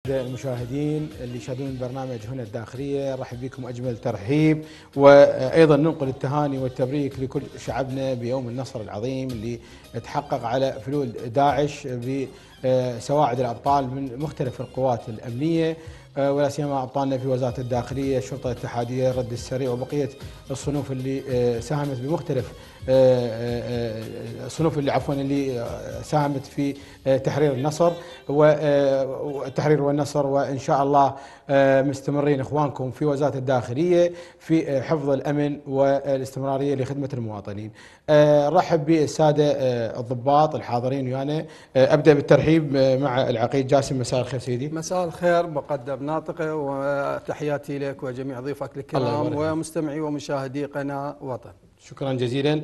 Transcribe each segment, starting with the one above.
المشاهدين اللي يشاهدون البرنامج هنا الداخلية، رحب بكم أجمل ترحيب، وأيضا ننقل التهاني والتبريك لكل شعبنا بيوم النصر العظيم اللي تحقق على فلول داعش بسواعد الأبطال من مختلف القوات الأمنية، ولا سيما أبطالنا في وزارة الداخلية، الشرطة الاتحادية، الرد السريع، وبقية الصنوف اللي ساهمت بمختلف الصنوف اللي ساهمت في تحرير النصر والتحرير والنصر. وإن شاء الله مستمرين إخوانكم في وزارة الداخلية في حفظ الأمن والاستمرارية لخدمة المواطنين. رحب بالسادة الضباط الحاضرين ويانا. أبدأ بالترحيب مع العقيد جاسم. مساء الخير سيدي. مساء الخير مقدم ناطقه، وتحياتي لك وجميع ضيوفك الكرام ومستمعي ومشاهدي قناة وطن. شكرا جزيلا.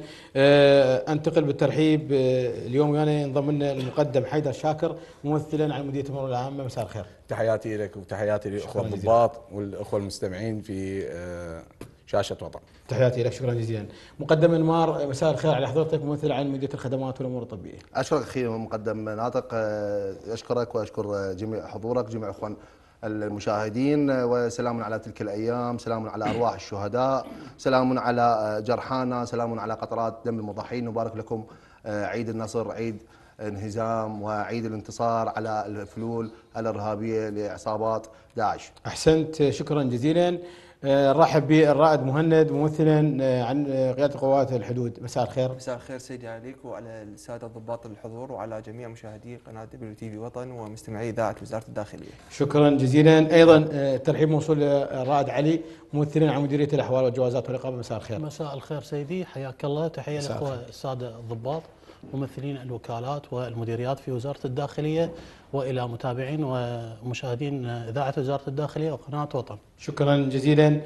انتقل بالترحيب اليوم ويانا ينضم لنا المقدم حيدر شاكر ممثلا عن مديريه الامور العامه. مساء الخير. تحياتي لك وتحياتي للاخوه الضباط والاخوه المستمعين في شاشه وطن. تحياتي لك، شكرا جزيلا. مقدم انمار، مساء الخير على حضرتك ممثل عن مديريه الخدمات والامور الطبيه. اشكرك اخي مقدم ناطق، اشكرك واشكر جميع حضورك، جميع اخوان المشاهدين، وسلام على تلك الأيام، سلام على أرواح الشهداء، سلام على جرحانا، سلام على قطرات دم المضحين. نبارك لكم عيد النصر، عيد انهزام وعيد الانتصار على الفلول الإرهابية لعصابات داعش. أحسنت، شكرا جزيلا. نرحب بالرائد مهند ممثلا عن قيادة قوات الحدود. مساء الخير. مساء الخير سيدي عليك وعلى السادة الضباط الحضور وعلى جميع مشاهدي قناة WTV وطن ومستمعي إذاعة وزارة الداخلية. شكرا جزيلا. أيضا ترحيب موصول للرائد علي ممثلا عن مديرية الأحوال والجوازات والإقامة. مساء الخير. مساء الخير سيدي، حياك الله. تحية للأخوة السادة الضباط ممثلين الوكالات والمديريات في وزارة الداخلية، وإلى متابعين ومشاهدين إذاعة وزارة الداخلية وقناة وطن. شكرا جزيلا.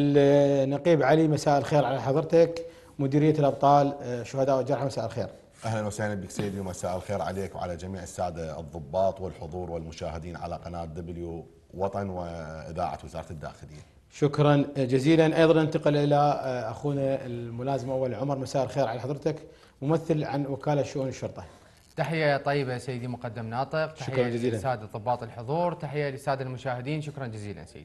النقيب علي، مساء الخير على حضرتك مديرية الأبطال شهداء والجرحى. مساء الخير. أهلا وسهلا بك سيدي، ومساء الخير عليك وعلى جميع السادة الضباط والحضور والمشاهدين على قناة دبليو وطن وإذاعة وزارة الداخلية. شكرا جزيلا. أيضا انتقل إلى أخونا الملازم أول عمر. مساء الخير على حضرتك ممثل عن وكالة شؤون الشرطة. تحية طيبة سيدي مقدم ناطق. شكرا جزيلا. للسادة ضباط الحضور، تحية للسادة المشاهدين. شكرا جزيلا سيدي.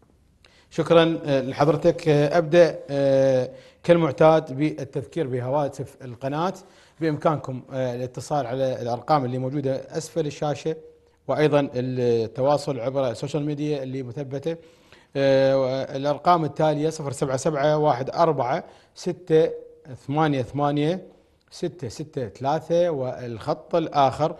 شكرا لحضرتك. أبدأ كالمعتاد بالتذكير بهواتف القناة. بإمكانكم الاتصال على الأرقام اللي موجودة أسفل الشاشة، وأيضا التواصل عبر السوشيال ميديا اللي مثبتة. الأرقام التالية 078-688-663، والخط الآخر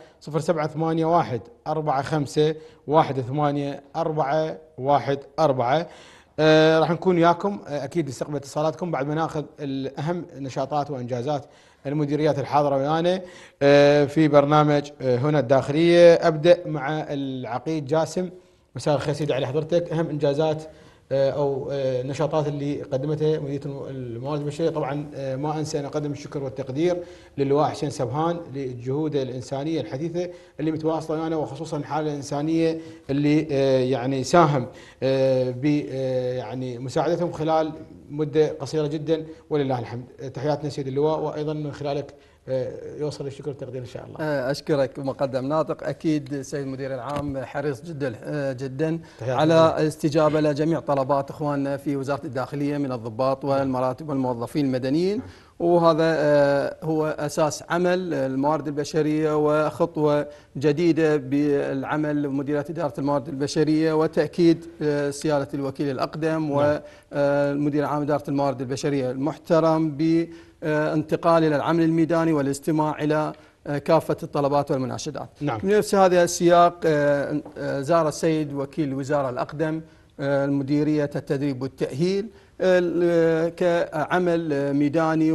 0781-45-18-414. راح نكون وياكم اكيد نستقبل اتصالاتكم بعد ما ناخذ اهم نشاطات وانجازات المديريات الحاضره ويانا في برنامج هنا الداخليه. ابدا مع العقيد جاسم. مساء الخير سيدي على حضرتك. اهم انجازات او نشاطات اللي قدمتها مديريه الموارد البشريه. طبعا ما انسى ان اقدم الشكر والتقدير للواء حسين سبهان للجهود الانسانيه الحثيثه اللي متواصله ويانا، وخصوصا الحاله الانسانيه اللي يعني ساهم ب يعني مساعدتهم خلال مده قصيره جدا، ولله الحمد. تحياتنا سيدي اللواء، وايضا من خلالك يوصل الشكر والتقدير ان شاء الله. اشكرك مقدم ناطق. اكيد سيد المدير العام حريص جدا على استجابه لجميع طلبات اخواننا في وزاره الداخليه من الضباط والمراتب والموظفين المدنيين، وهذا هو اساس عمل الموارد البشريه وخطوه جديده بالعمل مديريه اداره الموارد البشريه، وتاكيد سياده الوكيل الاقدم والمدير العام اداره الموارد البشريه المحترم بانتقال الى العمل الميداني والاستماع الى كافه الطلبات والمناشدات. نعم. بنفس هذا السياق زار السيد وكيل الوزاره الاقدم مديريه التدريب والتاهيل كعمل ميداني،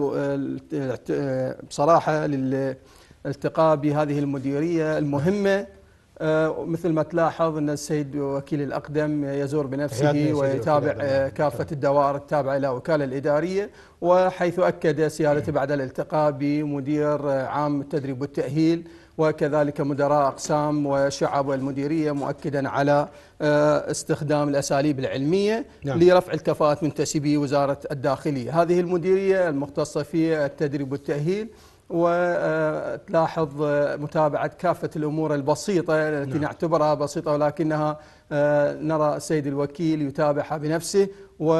وبصراحة للالتقاء بهذه المديرية المهمة. مثل ما تلاحظ أن السيد وكيل الأقدم يزور بنفسه ويتابع كافة الدوائر التابعة إلى الوكالة الإدارية، وحيث أكد سيادته بعد الالتقاء بمدير عام التدريب والتأهيل وكذلك مدراء أقسام وشعب والمديرية، مؤكدا على استخدام الأساليب العلمية لرفع الكفاءة منتسبي وزارة الداخلية. هذه المديرية المختصة في التدريب والتأهيل وتلاحظ متابعة كافة الأمور البسيطة التي نعتبرها بسيطة، ولكنها نرى السيد الوكيل يتابعها بنفسه،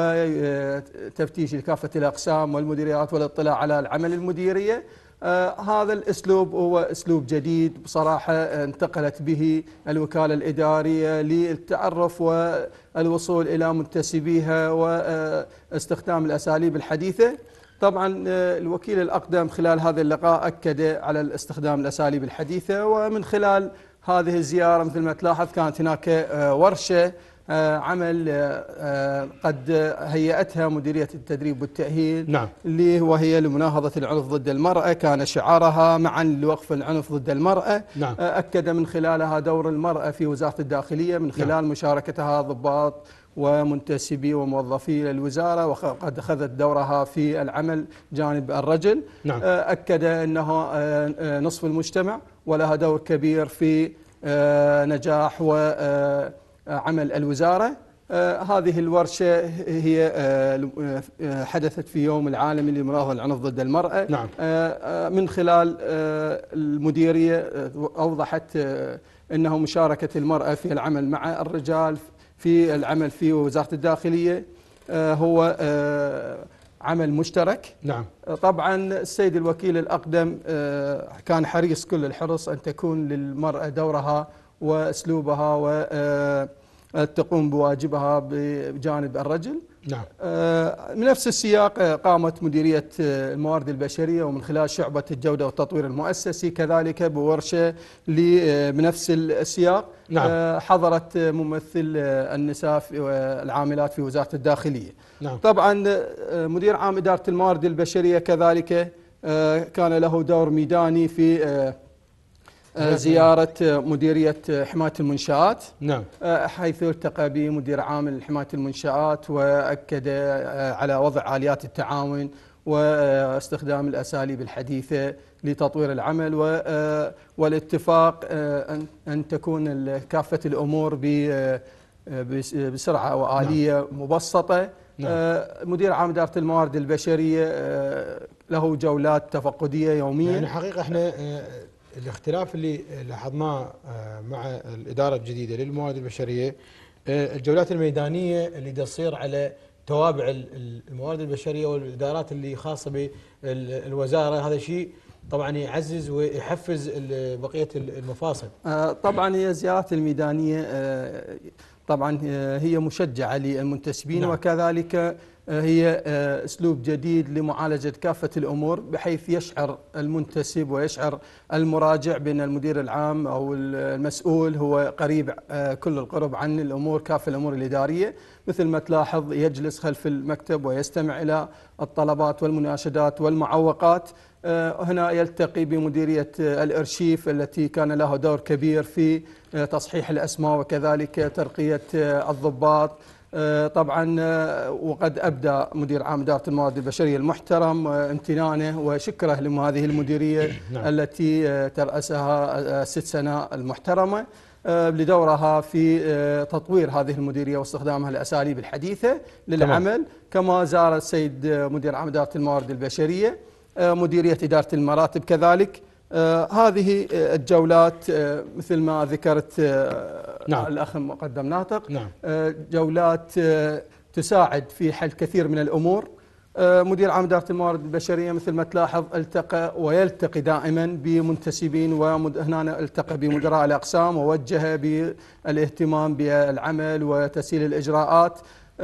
وتفتيش لكافة الأقسام والمديريات والاطلاع على العمل المديرية. هذا الأسلوب هو أسلوب جديد بصراحة انتقلت به الوكالة الإدارية للتعرف والوصول إلى منتسبيها واستخدام الأساليب الحديثة. طبعا الوكيل الأقدم خلال هذا اللقاء أكد على استخدام الأساليب الحديثة، ومن خلال هذه الزيارة مثل ما تلاحظ كانت هناك ورشة عمل قد هيئتها مديرية التدريب والتأهيل، نعم. وهي لمناهضة العنف ضد المرأة، كان شعارها معا لوقف العنف ضد المرأة. نعم. أكد من خلالها دور المرأة في وزارة الداخلية من خلال مشاركتها ضباط ومنتسبي وموظفي الوزارة، وقد أخذت دورها في العمل جانب الرجل. نعم. أكد أنه نصف المجتمع ولها دور كبير في نجاح وعمل الوزارة. هذه الورشة هي حدثت في يوم العالمي لمناهضة العنف ضد المرأة. نعم. من خلال المديرية أوضحت أنه مشاركة المرأة في العمل مع الرجال في العمل في وزارة الداخلية هو عمل مشترك. نعم. طبعا السيد الوكيل الأقدم كان حريص كل الحرص أن تكون للمرأة دورها وأسلوبها وتقوم بواجبها بجانب الرجل. نعم. بنفس السياق قامت مديرية الموارد البشرية ومن خلال شعبة الجودة والتطوير المؤسسي كذلك بورشة بنفس السياق. نعم. حضرت ممثل النساء العاملات في وزارة الداخلية. نعم. طبعا مدير عام إدارة الموارد البشرية كذلك كان له دور ميداني في زيارة مديرية حماية المنشآت. نعم. حيث التقى بمدير عام حماية المنشآت وأكد على وضع آليات التعاون واستخدام الأساليب الحديثة لتطوير العمل والاتفاق أن تكون كافة الأمور بسرعة وآلية مبسطة. نعم. مدير عام إدارة الموارد البشرية له جولات تفقدية يوميا. يعني حقيقة احنا الاختلاف اللي لاحظناه مع الإدارة الجديدة للموارد البشرية، الجولات الميدانية اللي تصير على توابع الموارد البشرية والإدارات اللي خاصة بالوزارة، هذا شيء طبعا يعزز ويحفز بقية المفاصل. طبعا هي الزيارات الميدانية طبعا هي مشجعة للمنتسبين. نعم. وكذلك هي أسلوب جديد لمعالجة كافة الأمور بحيث يشعر المنتسب ويشعر المراجع بأن المدير العام أو المسؤول هو قريب كل القرب عن الأمور كافة الأمور الإدارية. مثل ما تلاحظ يجلس خلف المكتب ويستمع إلى الطلبات والمناشدات والمعوقات. هنا يلتقي بمديرية الأرشيف التي كان له دور كبير في تصحيح الأسماء وكذلك ترقية الضباط. طبعا وقد أبدى مدير عام إدارة الموارد البشرية المحترم امتنانه وشكره لهذه المديرية التي ترأسها 6 سنة المحترمة لدورها في تطوير هذه المديرية واستخدامها الأساليب الحديثة للعمل. كما زار السيد مدير عام إدارة الموارد البشرية مديرية إدارة المراتب كذلك. هذه الجولات مثل ما ذكرت نعم. الأخ مقدم ناطق. نعم. جولات تساعد في حل كثير من الأمور. مدير عام إدارة الموارد البشرية مثل ما تلاحظ التقى ويلتقي دائما بمنتسبين، وهنا التقى بمدراء الأقسام ووجه بالاهتمام بالعمل وتسهيل الإجراءات.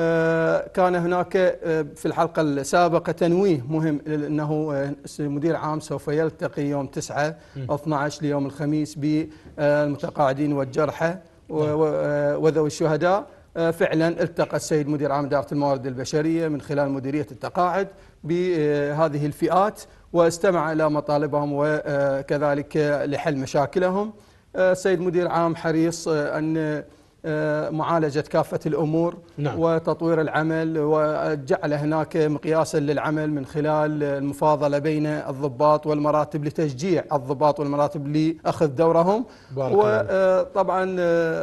كان هناك في الحلقة السابقة تنويه مهم أنه مدير عام سوف يلتقي يوم 9/12 ليوم الخميس بالمتقاعدين والجرحى وذوي الشهداء. فعلا التقى السيد مدير عام إدارة الموارد البشرية من خلال مديرية التقاعد بهذه الفئات واستمع إلى مطالبهم وكذلك لحل مشاكلهم. السيد مدير عام حريص أن معالجة كافة الأمور. نعم. وتطوير العمل، وجعل هناك مقياسا للعمل من خلال المفاضلة بين الضباط والمراتب لتشجيع الضباط والمراتب لأخذ دورهم. وطبعا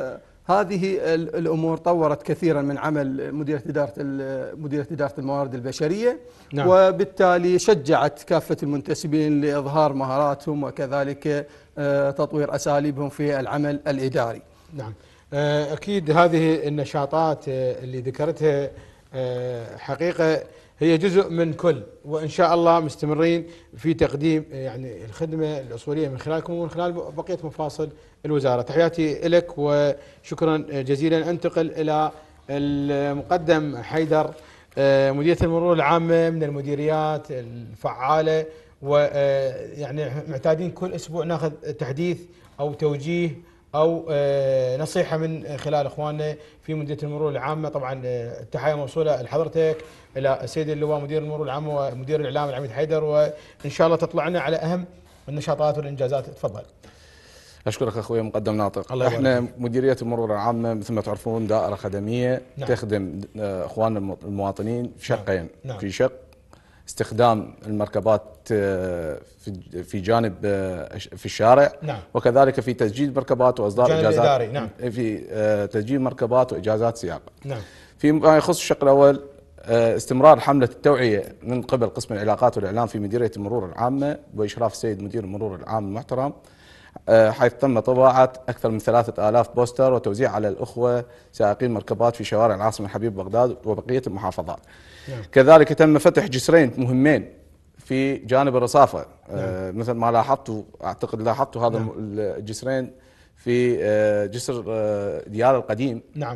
هذه الامور طورت كثيرا من عمل مديريه اداره الموارد البشريه. نعم. وبالتالي شجعت كافه المنتسبين لاظهار مهاراتهم وكذلك تطوير اساليبهم في العمل الاداري. نعم. اكيد هذه النشاطات اللي ذكرتها حقيقه هي جزء من كل، وان شاء الله مستمرين في تقديم يعني الخدمه الاصوليه من خلالكم ومن خلال بقيه مفاصل الوزاره. تحياتي لك وشكرا جزيلا. انتقل الى المقدم حيدر، مديريه المرور العامه من المديريات الفعاله، ويعني معتادين كل اسبوع ناخذ تحديث او توجيه او نصيحه من خلال اخواننا في مديريه المرور العامه. طبعا التحيه موصوله لحضرتك، الى السيد اللواء مدير المرور العامه ومدير الاعلام العميد حيدر، وان شاء الله تطلع لنا على اهم النشاطات والانجازات. تفضل. اشكرك اخوي مقدم ناطق. الله احنا مديريه المرور العامه مثل ما تعرفون دائره خدميه. نعم. تخدم اخواننا المواطنين في شقين. نعم. في شق استخدام المركبات في جانب في الشارع. نعم. وكذلك في تسجيل مركبات واصدار جانب اجازات الإداري. نعم. في تسجيل مركبات واجازات سياقه. نعم. فيما يخص الشق الاول، استمرار حمله التوعيه من قبل قسم العلاقات والاعلام في مديريه المرور العامه باشراف السيد مدير المرور العام المحترم، حيث تم طباعه اكثر من 3000 بوستر وتوزيع على الاخوه سائقين مركبات في شوارع العاصمه الحبيب بغداد وبقيه المحافظات. نعم. كذلك تم فتح جسرين مهمين في جانب الرصافه. نعم. مثل ما لاحظتوا، اعتقد لاحظتوا هذا. نعم. الجسرين في جسر ديار القديم. نعم.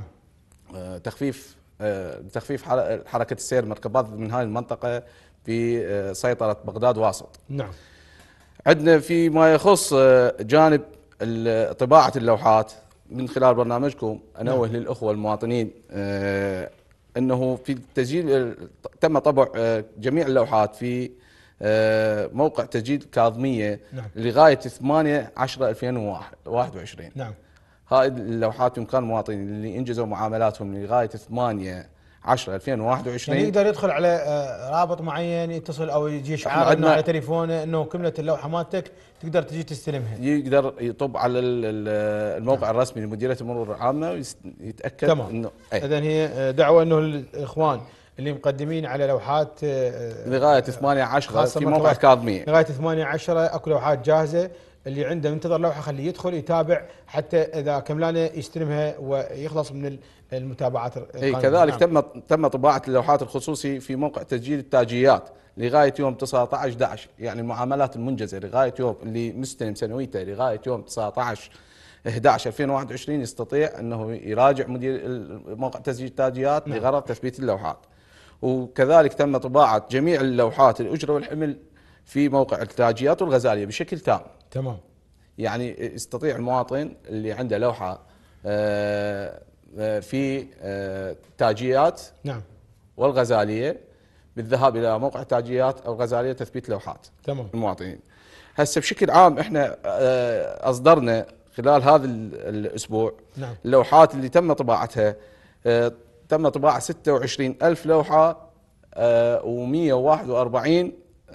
تخفيف حركه السير مركبات من هذه المنطقه في سيطره بغداد واسط. نعم. عندنا فيما يخص جانب طباعه اللوحات من خلال برنامجكم، انوه نعم. للاخوه المواطنين انه في تسجيل تم طبع جميع اللوحات في موقع تسجيل كاظميه. نعم. لغايه 8/10/2021. نعم. هاي اللوحات بامكان المواطنين اللي انجزوا معاملاتهم لغايه 8/10/2021 يعني يقدر يدخل على رابط معين، يتصل او يجي اشعار انه على تليفونه انه كملت اللوحه مالتك، تقدر تجي تستلمها. يقدر يطب على الموقع الرسمي لمديريه المرور العامه ويتاكد. تمام. انه اذا هي دعوه انه الاخوان اللي مقدمين على لوحات لغايه 8/10 في موقع كاظميه. لغايه 8/10 اكو لوحات جاهزه، اللي عنده منتظر لوحه خليه يدخل يتابع حتى اذا كملانه يستلمها ويخلص من المتابعات. كذلك تم طباعه اللوحات الخصوصي في موقع تسجيل التاجيات لغايه يوم 19/11، يعني المعاملات المنجزه لغايه يوم اللي مستلم سنويته لغايه يوم 19/11/2021 يستطيع انه يراجع مدير موقع تسجيل التاجيات. نعم. لغرض تثبيت اللوحات. وكذلك تم طباعه جميع اللوحات الاجره والحمل في موقع التاجيات والغزاليه بشكل تام. تمام. يعني يستطيع المواطن اللي عنده لوحه في تاجيات. نعم. والغزاليه بالذهاب الى موقع التاجيات او الغزاليه تثبيت لوحات. تمام. المواطنين. هسه بشكل عام احنا اصدرنا خلال هذا الاسبوع. نعم. اللوحات اللي تم طباعتها، تم طباعه 26,000 لوحه و141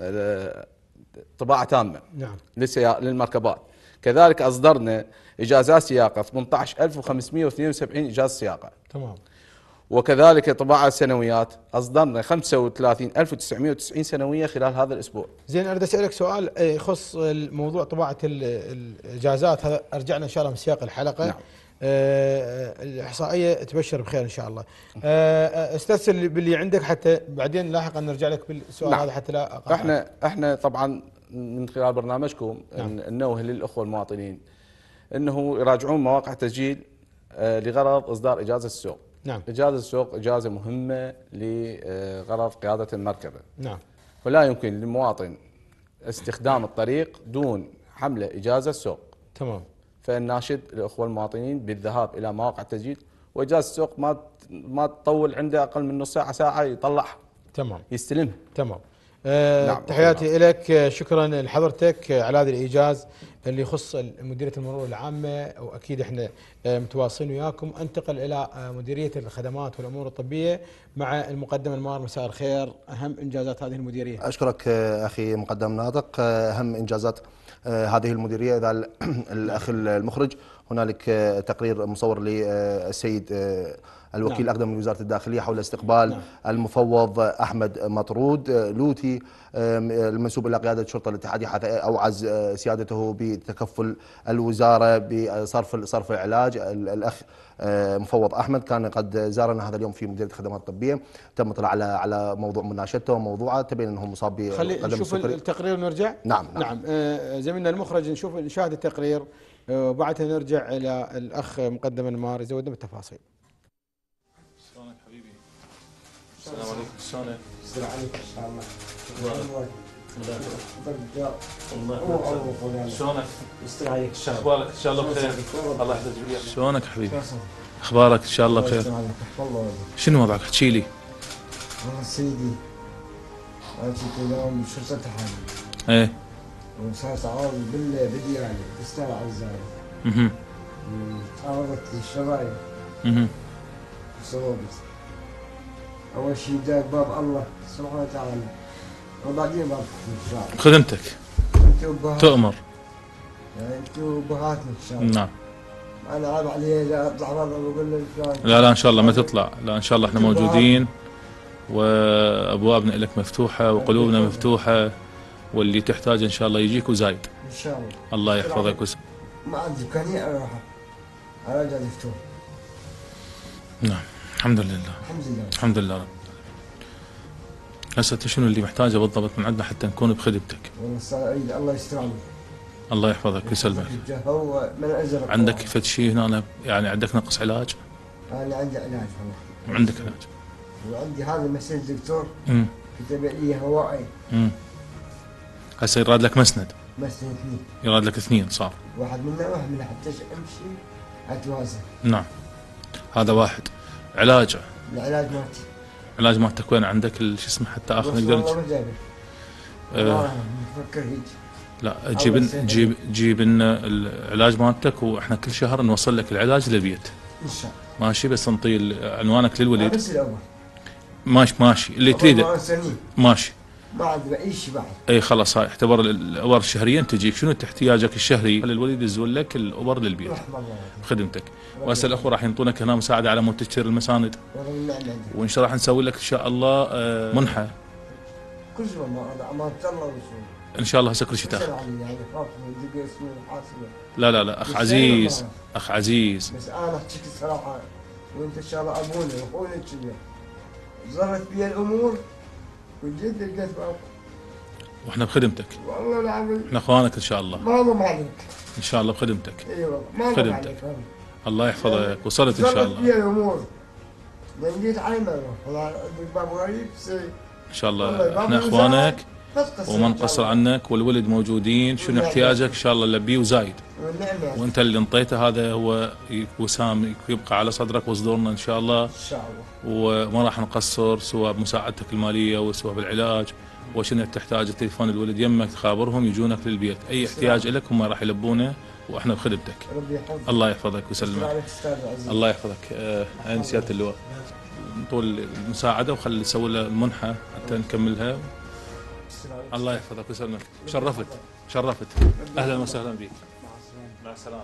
طباعه تامه. نعم. للمركبات. كذلك اصدرنا اجازات سياقه 18,572 اجازه سياقه. تمام. وكذلك طباعه سنويات اصدرنا 35,990 سنويه خلال هذا الاسبوع. زين، اريد اسالك سؤال يخص الموضوع طباعه الاجازات، هذا ارجعنا ان شاء الله من سياق الحلقه. نعم. الاحصائيه تبشر بخير ان شاء الله. استرسل باللي عندك حتى بعدين لاحقا نرجع لك بالسؤال. نعم. هذا حتى لا أقاطعك. احنا طبعا من خلال برنامجكم. نعم. ننوه للاخوه المواطنين انه يراجعون مواقع تسجيل لغرض اصدار اجازه السوق. نعم. اجازه السوق اجازه مهمه لغرض قياده المركبه. نعم. ولا يمكن للمواطن استخدام الطريق دون حمله اجازه سوق. تمام. فناشد الاخوه المواطنين بالذهاب الى مواقع التسجيل، واجازه السوق ما تطول عنده اقل من نص ساعه ساعه يطلعها. تمام. يستلمها. تمام. نعم. تحياتي لك، شكرا لحضرتك على هذا الايجاز اللي يخص مديريه المرور العامه، واكيد احنا متواصلين وياكم. انتقل الى مديريه الخدمات والامور الطبيه مع المقدم انمار. مساء الخير، اهم انجازات هذه المديريه. اشكرك اخي مقدم ناطق. اهم انجازات هذه المديريه. اذا الاخ المخرج هنالك تقرير مصور للسيد الوكيل الأقدم من وزارة الداخلية حول استقبال المفوض أحمد مطرود لوتي المنسوب إلى قيادة الشرطة الاتحادية، حيث أوعز سيادته بتكفل الوزارة بصرف العلاج. الأخ مفوض أحمد كان قد زارنا هذا اليوم في مديرية الخدمات الطبية، تم اطلاع على موضوع مناشدته وموضوعه، تبين أنه مصاب بقدم خلي نشوف التقرير ونرجع. نعم. زميلنا المخرج نشاهد التقرير وبعدها نرجع إلى الأخ مقدم انمار يزودنا بالتفاصيل. شلونك حبيبي؟ السلام عليكم. شلونك؟ السلام عليكم ان شاء الله. شلونك؟ يستر عليك. اخبارك ان شاء الله بخير؟ الله يحفظك وياك. شلونك حبيبي؟ اخبارك ان شاء الله بخير؟ شنو وضعك؟ احكي لي. والله سيدي انا كنت اليوم بشرطة التحاليل. ايه. وصارت عوض بالديانة تستاهل عزالة. تعرضت للشرائع. صوبت. أول شيء داق باب الله سبحانه وتعالى وبعدين باب الشعب. خدمتك. تؤمر. يعني أنتوا بغاتنا إن شاء الله. نعم. أنا عاب علي إذا أطلع برا وأقول له فلان. لا إن شاء الله ما تطلع، لا إن شاء الله إحنا موجودين وأبوابنا لك مفتوحة وقلوبنا مفتوحة، واللي تحتاج إن شاء الله يجيك وزايد. إن شاء الله. الله يحفظك ما عندي إمكانية أروح على جال مفتوح. نعم. الحمد لله. الحمد لله. الحمد لله رب. هسه شنو اللي محتاجه بالضبط من عندنا حتى نكون بخدمتك؟ والله اريد الله يستر عليك. الله يحفظك ويسلمك. هو من أزرق. عندك فد شيء هنا يعني عندك نقص علاج؟ انا عندي علاج والله. عندك علاج. وعندي هذا مسج الدكتور كتب لي هوائي. هسه يراد لك مسند. مسند 2. يراد لك 2 صار. واحد منه حتى امشي اتوازن. نعم. هذا واحد. علاج. العلاج مالتي. علاج مالتك وين عندك شو اسمه حتى اخذ نقدر والله ما جايبه. نفكر هيك. لا جيب لنا العلاج مالتك واحنا كل شهر نوصل لك العلاج للبيت. ان شاء الله. ماشي بس نطي عنوانك للوليد. بس الاول. ماشي اللي تريده. ماشي. ما عاد اي شيء بعد. اي خلاص هاي اعتبر الابر الشهريه تجيك، شنو احتياجك الشهري للوليد يزول لك الابر للبيت بخدمتك. وهسه الاخوه راح ينطونك هنا مساعده على مود تشتري المساند. وان شاء الله راح نسوي لك ان شاء الله منحه. كل شيء ما الله وشو. ان شاء الله هسه كل شيء تاخذ. يعني لا اخ عزيز اخ عزيز. بس انا احكيك الصراحه وانت ان شاء الله ابونا واخونا كذا زرت بي الامور وجد لقيت باب. واحنا بخدمتك. والله العظيم. احنا اخوانك ان شاء الله. ما ضم عليك. ان شاء الله بخدمتك. اي والله ما ضم عليك. الله يحفظك. وصلت ان شاء الله. زرت بي الامور. لقيت عينه والله باب غريب ان شاء الله احنا اخوانك وما نقصر عنك، والولد موجودين، شنو احتياجك ان شاء الله نلبيه وزايد. وانت اللي انطيته هذا هو وسام يبقى على صدرك وصدورنا ان شاء الله. ان شاء الله. وما راح نقصر سواء بمساعدتك الماليه وسواء بالعلاج، وشنو تحتاج تليفون الولد يمك تخابرهم يجونك للبيت، اي احتياج لك هم راح يلبونه واحنا بخدمتك. ربي يحفظك. الله يحفظك ويسلمك. الله يحفظك. عين سياده اللواء نطول المساعده وخلي نسوي له المنحه حتى نكملها. الله يحفظك ويسلمك. شرفت. اهلا وسهلا بك. مع السلامه.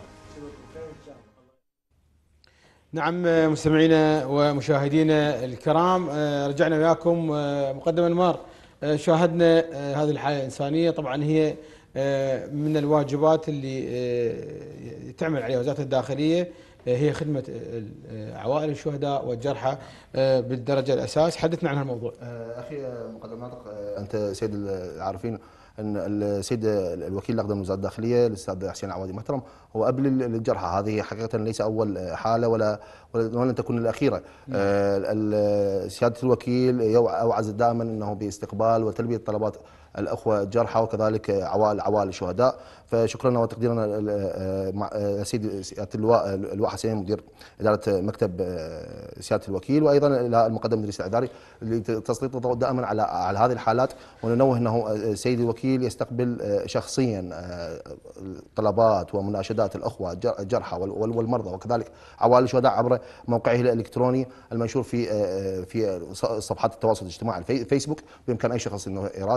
نعم مستمعينا ومشاهدينا الكرام، رجعنا وياكم مقدم انمار. شاهدنا هذه الحاله الانسانيه، طبعا هي من الواجبات اللي تعمل عليها وزاره الداخليه، هي خدمه عوائل الشهداء والجرحى بالدرجه الاساس. حدثنا عن هالموضوع. اخي مقدم ناطق، انت سيد العارفين ان السيد الوكيل الاقدم من وزاره الداخليه الاستاذ حسين العوادي محترم هو اب للجرحى. هذه حقيقه ليس اول حاله ولن تكون الاخيره. سياده الوكيل اوعز دائما انه باستقبال وتلبيه طلبات الاخوه الجرحى وكذلك عوائل الشهداء. فشكرنا وتقديرنا سيد سياده اللواء حسين مدير اداره مكتب سياده الوكيل، وايضا المقدم مدير الاعذاري لتسليط الضوء دائما على هذه الحالات. وننوه انه سيد الوكيل يستقبل شخصيا طلبات ومناشدات الاخوه الجرحى والمرضى وكذلك عوائل الشهداء عبر موقعه الالكتروني المنشور في صفحات التواصل الاجتماعي الفيسبوك. بامكان اي شخص انه يراسل شخص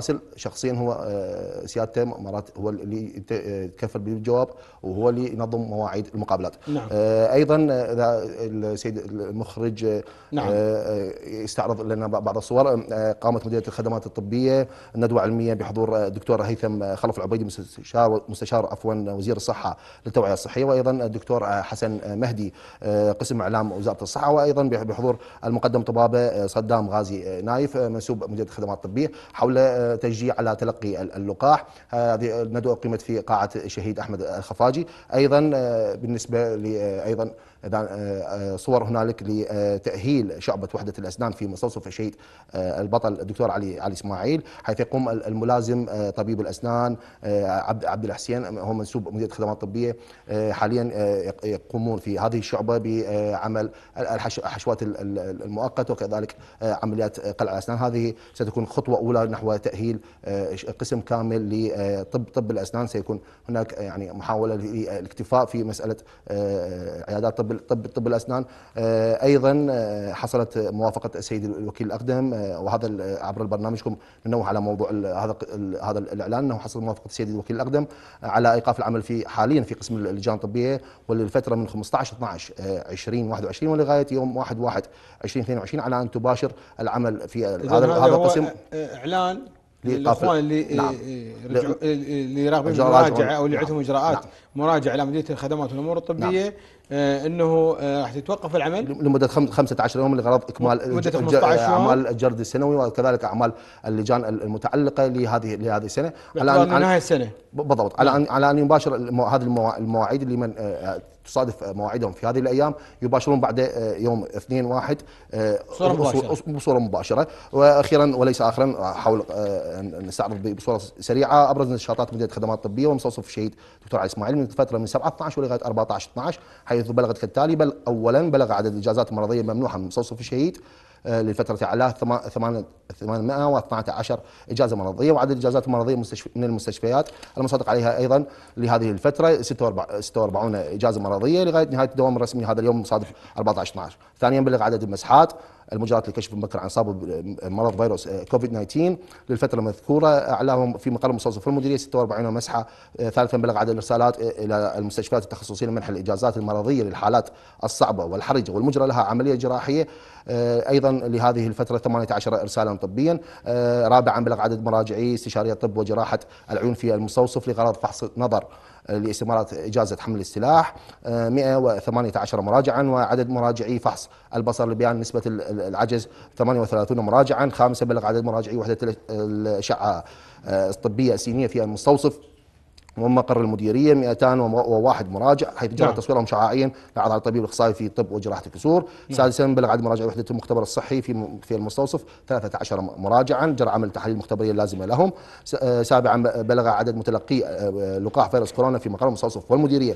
شخصيا هو سيادته مرات هو اللي يتكفل بالجواب وهو اللي ينظم مواعيد المقابلات. نعم. ايضا اذا السيد المخرج نعم. يستعرض لنا بعض الصور. قامت مديريه الخدمات الطبيه ندوه علميه بحضور الدكتور هيثم خلف العبيدي مستشار وزير الصحه للتوعيه الصحيه، وايضا الدكتور حسن مهدي قسم اعلام وزاره الصحه، وايضا بحضور المقدم طبابه صدام غازي نايف منسوب مديريه الخدمات الطبيه حول تشجيع على تلقي اللقاح. هذه الندوه اقيمت في قاعه الشهيد احمد الخفاجي. ايضا بالنسبه ايضا صور هنالك لتاهيل شعبه وحده الاسنان في مستوصف الشهيد البطل الدكتور علي اسماعيل، حيث يقوم الملازم طبيب الاسنان عبد الحسين هو منسوب مديريه الخدمات الطبيه حاليا يقومون في هذه الشعبه بعمل الحشوات المؤقته وكذلك عمليات قلع الاسنان. هذه ستكون خطوه اولى نحو تاهيل قسم كامل لطب الاسنان. سيكون هناك يعني محاوله للاكتفاء في مساله عيادات طب الاسنان. ايضا حصلت موافقه السيد الوكيل الاقدم، وهذا عبر برنامجكم ننوه على موضوع هذا الاعلان، انه حصل موافقه السيد الوكيل الاقدم على ايقاف العمل حاليا في قسم اللجان الطبيه وللفتره من 15/12/2021 ولغايه يوم 1/1/2022 على ان تباشر العمل في هذا القسم. اعلان للاخوان اللي نعم. اللي راغبين بالمراجعه او اللي عندهم اجراءات مراجعه الى مديريه الخدمات والامور الطبيه، انه راح تتوقف العمل لمده 15 يوم لغرض اكمال اعمال الجرد السنوي وكذلك اعمال اللجان المتعلقه لهذه السنه على نهايه السنه بالضبط. على ان يباشر هذه المواعيد اللي من تصادف مواعيدهم في هذه الايام يباشرون بعد يوم 2/1 بصوره مباشره. واخيرا وليس اخرا حاول نستعرض بصوره سريعه ابرز نشاطات مديريه الخدمات الطبيه ومستوصف الشهيد دكتور علي اسماعيل من الفتره من 7/12 ولغايه 14/12، حيث بلغت كالتالي. اولا بلغ عدد الاجازات المرضيه الممنوحه من مستوصف الشهيد للفترة على 812 إجازة مرضية، وعدد الإجازات المرضية من المستشفيات المصادق عليها أيضا لهذه الفترة 46 إجازة مرضية لغاية نهاية الدوام الرسمي هذا اليوم مصادف 14/12. ثانيا بلغ عدد المسحات المجرات لكشف المبكر عن إصابة بمرض فيروس كوفيد-19 للفترة المذكورة أعلاهم في مقر مستوصف المديرية 46 مسحة. ثالثا بلغ عدد الإرسالات إلى المستشفيات التخصصية لمنح الإجازات المرضية للحالات الصعبة والحرجة والمجرى لها عملية جراحية أيضا لهذه الفترة 18 إرسالا طبيا. رابعا بلغ عدد مراجعي استشارية طب وجراحة العيون في المستوصف لغرض فحص نظر لاستمارة إجازة حمل السلاح 118 مراجعا، وعدد مراجعي فحص البصر لبيان نسبة العجز 38 مراجعا. خامسا بلغ عدد مراجعي وحدة الأشعة الطبية السينية في المستوصف ومقر المديريه 201 مراجع، حيث جرى تصويرهم شعاعيا لاعضاء الطبيب الاخصائي في طب وجراحه الكسور. سادسا بلغ عدد مراجعي وحده المختبر الصحي في المستوصف 13 مراجعا، جرى عمل التحاليل المختبريه اللازمه لهم. سابعا بلغ عدد متلقي لقاح فيروس كورونا في مقر المستوصف والمديريه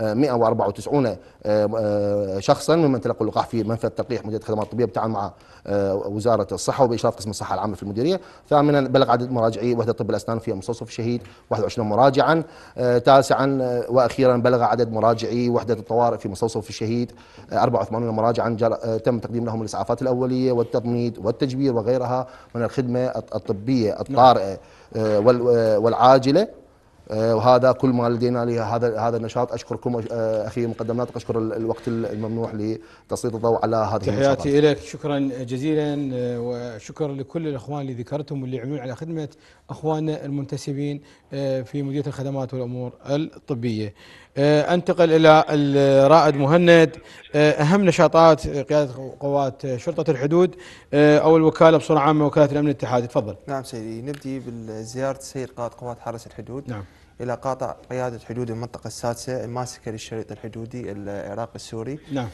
194 شخصا ممن تلقوا اللقاح في منفذ تلقيح مديريه الخدمات الطبيه بالتعاون مع وزاره الصحه وباشراف قسم الصحه العامه في المديريه. ثامنا بلغ عدد مراجعي وحده طب الاسنان في مستوصف الشهيد 21 مراجعا. تاسعا واخيرا بلغ عدد مراجعي وحده الطوارئ في مستوصف الشهيد 84 مراجعا، تم تقديم لهم الاسعافات الاوليه والتضميد والتجبير وغيرها من الخدمه الطبيه الطارئه والعاجله. وهذا كل ما لدينا لهذا النشاط. اشكركم اخي مقدم ناطق، اشكر الوقت الممنوح لتسليط الضوء على هذه النشاطات. تحياتي لك، شكرا جزيلا، وشكرا لكل الاخوان اللي ذكرتهم واللي يعملون على خدمه اخواننا المنتسبين في مديريه الخدمات والامور الطبيه. انتقل الى الرائد مهند، اهم نشاطات قياده قوات شرطه الحدود او الوكاله بصوره عامه، وكاله الامن الاتحادي، تفضل. نعم سيدي، نبدي بالزياره السيد قائد قوات حرس الحدود نعم الى قاطع قياده حدود المنطقه السادسه الماسكه للشريط الحدودي العراقي السوري، نعم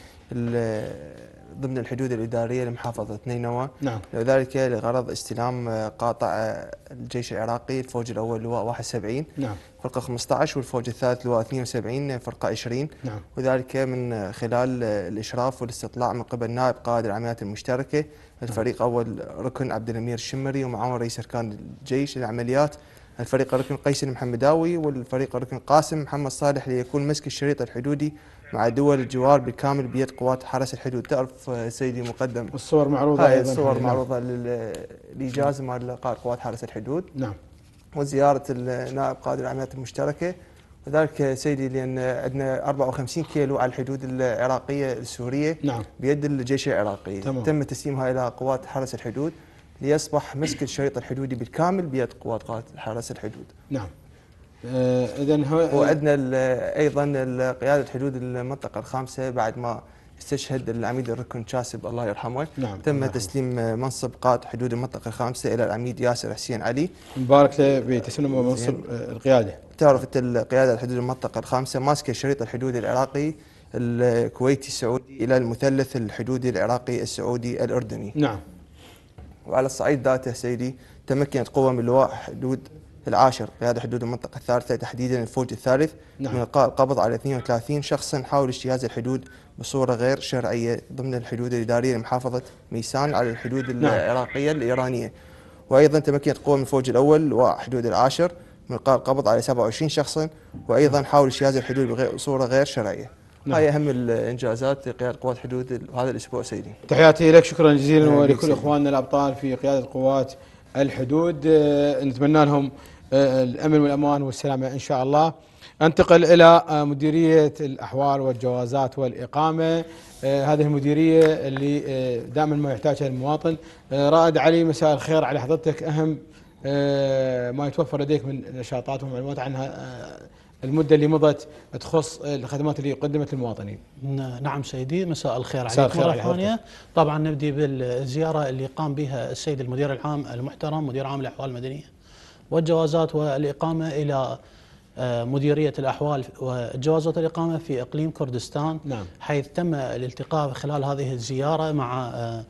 ضمن الحدود الاداريه لمحافظه نينوى، نعم وذلك لغرض استلام قاطع الجيش العراقي الفوج الاول لواء 71 نعم فرقه 15 والفوج الثالث لواء 72 فرقه 20 نعم، وذلك من خلال الاشراف والاستطلاع من قبل نائب قائد العمليات المشتركه الفريق اول ركن عبد الامير الشمري ومعاون رئيس اركان الجيش للعمليات، الفريق الركن قيس المحمداوي، والفريق الركن قاسم محمد صالح، ليكون مسك الشريط الحدودي مع دول الجوار بالكامل بيد قوات حرس الحدود. تعرف سيدي مقدم الصور معروضه، هاي الصور معروضه للاجازه مال قائد قوات حرس الحدود. نعم وزيارة النائب قائد العمليات المشتركة، وذلك سيدي لأن عندنا 54 كيلو على الحدود العراقية السورية نعم. بيد الجيش العراقي. تمام. تم تسليمها إلى قوات حرس الحدود ليصبح مسك الشريط الحدودي بالكامل بيد قوات حرس الحدود. نعم. إذن هو وعندنا أيضا قيادة حدود المنطقة الخامسة بعد ما استشهد العميد الركن شاسب الله يرحمه. نعم. تم تسليم منصب قائد حدود المنطقة الخامسة إلى العميد ياسر حسين علي. مبارك له بتسليم منصب القيادة. تعرف القيادة حدود المنطقة الخامسة ماسكة شريط الحدود العراقي الكويتي السعودي إلى المثلث الحدودي العراقي السعودي الأردني. نعم. وعلى الصعيد ذاته سيدي تمكنت قوة من لواء حدود العاشر قيادة حدود المنطقة الثالثة تحديدا الفوج الثالث نعم. من إلقاء القبض على 32 شخصا حاولوا اجتياز الحدود بصورة غير شرعية ضمن الحدود الإدارية لمحافظة ميسان على الحدود العراقية الإيرانية. وأيضا تمكنت قوة من الفوج الأول وحدود العاشر من إلقاء القبض على 27 شخصا وأيضا حاولوا اجتياز الحدود بصورة غير شرعية. نعم. هاي أهم الإنجازات لقيادة قوات حدود هذا الأسبوع سيدي. تحياتي لك، شكرا جزيلا ولكل إخواننا الأبطال في قيادة قوات الحدود، نتمنى لهم الأمن والأمان والسلامة إن شاء الله. أنتقل إلى مديرية الأحوال والجوازات والإقامة، هذه المديرية اللي دائما ما يحتاجها المواطن. رائد علي، مساء الخير على حضرتك. أهم ما يتوفر لديك من نشاطات ومعلومات عنها المدة اللي مضت تخص الخدمات اللي قدمت للمواطنين. نعم سيدي، مساء الخير عليك مرة ثانية. طبعا نبدي بالزيارة اللي قام بها السيد المدير العام المحترم مدير عام الأحوال المدنية والجوازات والإقامة إلى مديرية الأحوال والجوازات والإقامة في إقليم كردستان. نعم. حيث تم الالتقاء خلال هذه الزيارة مع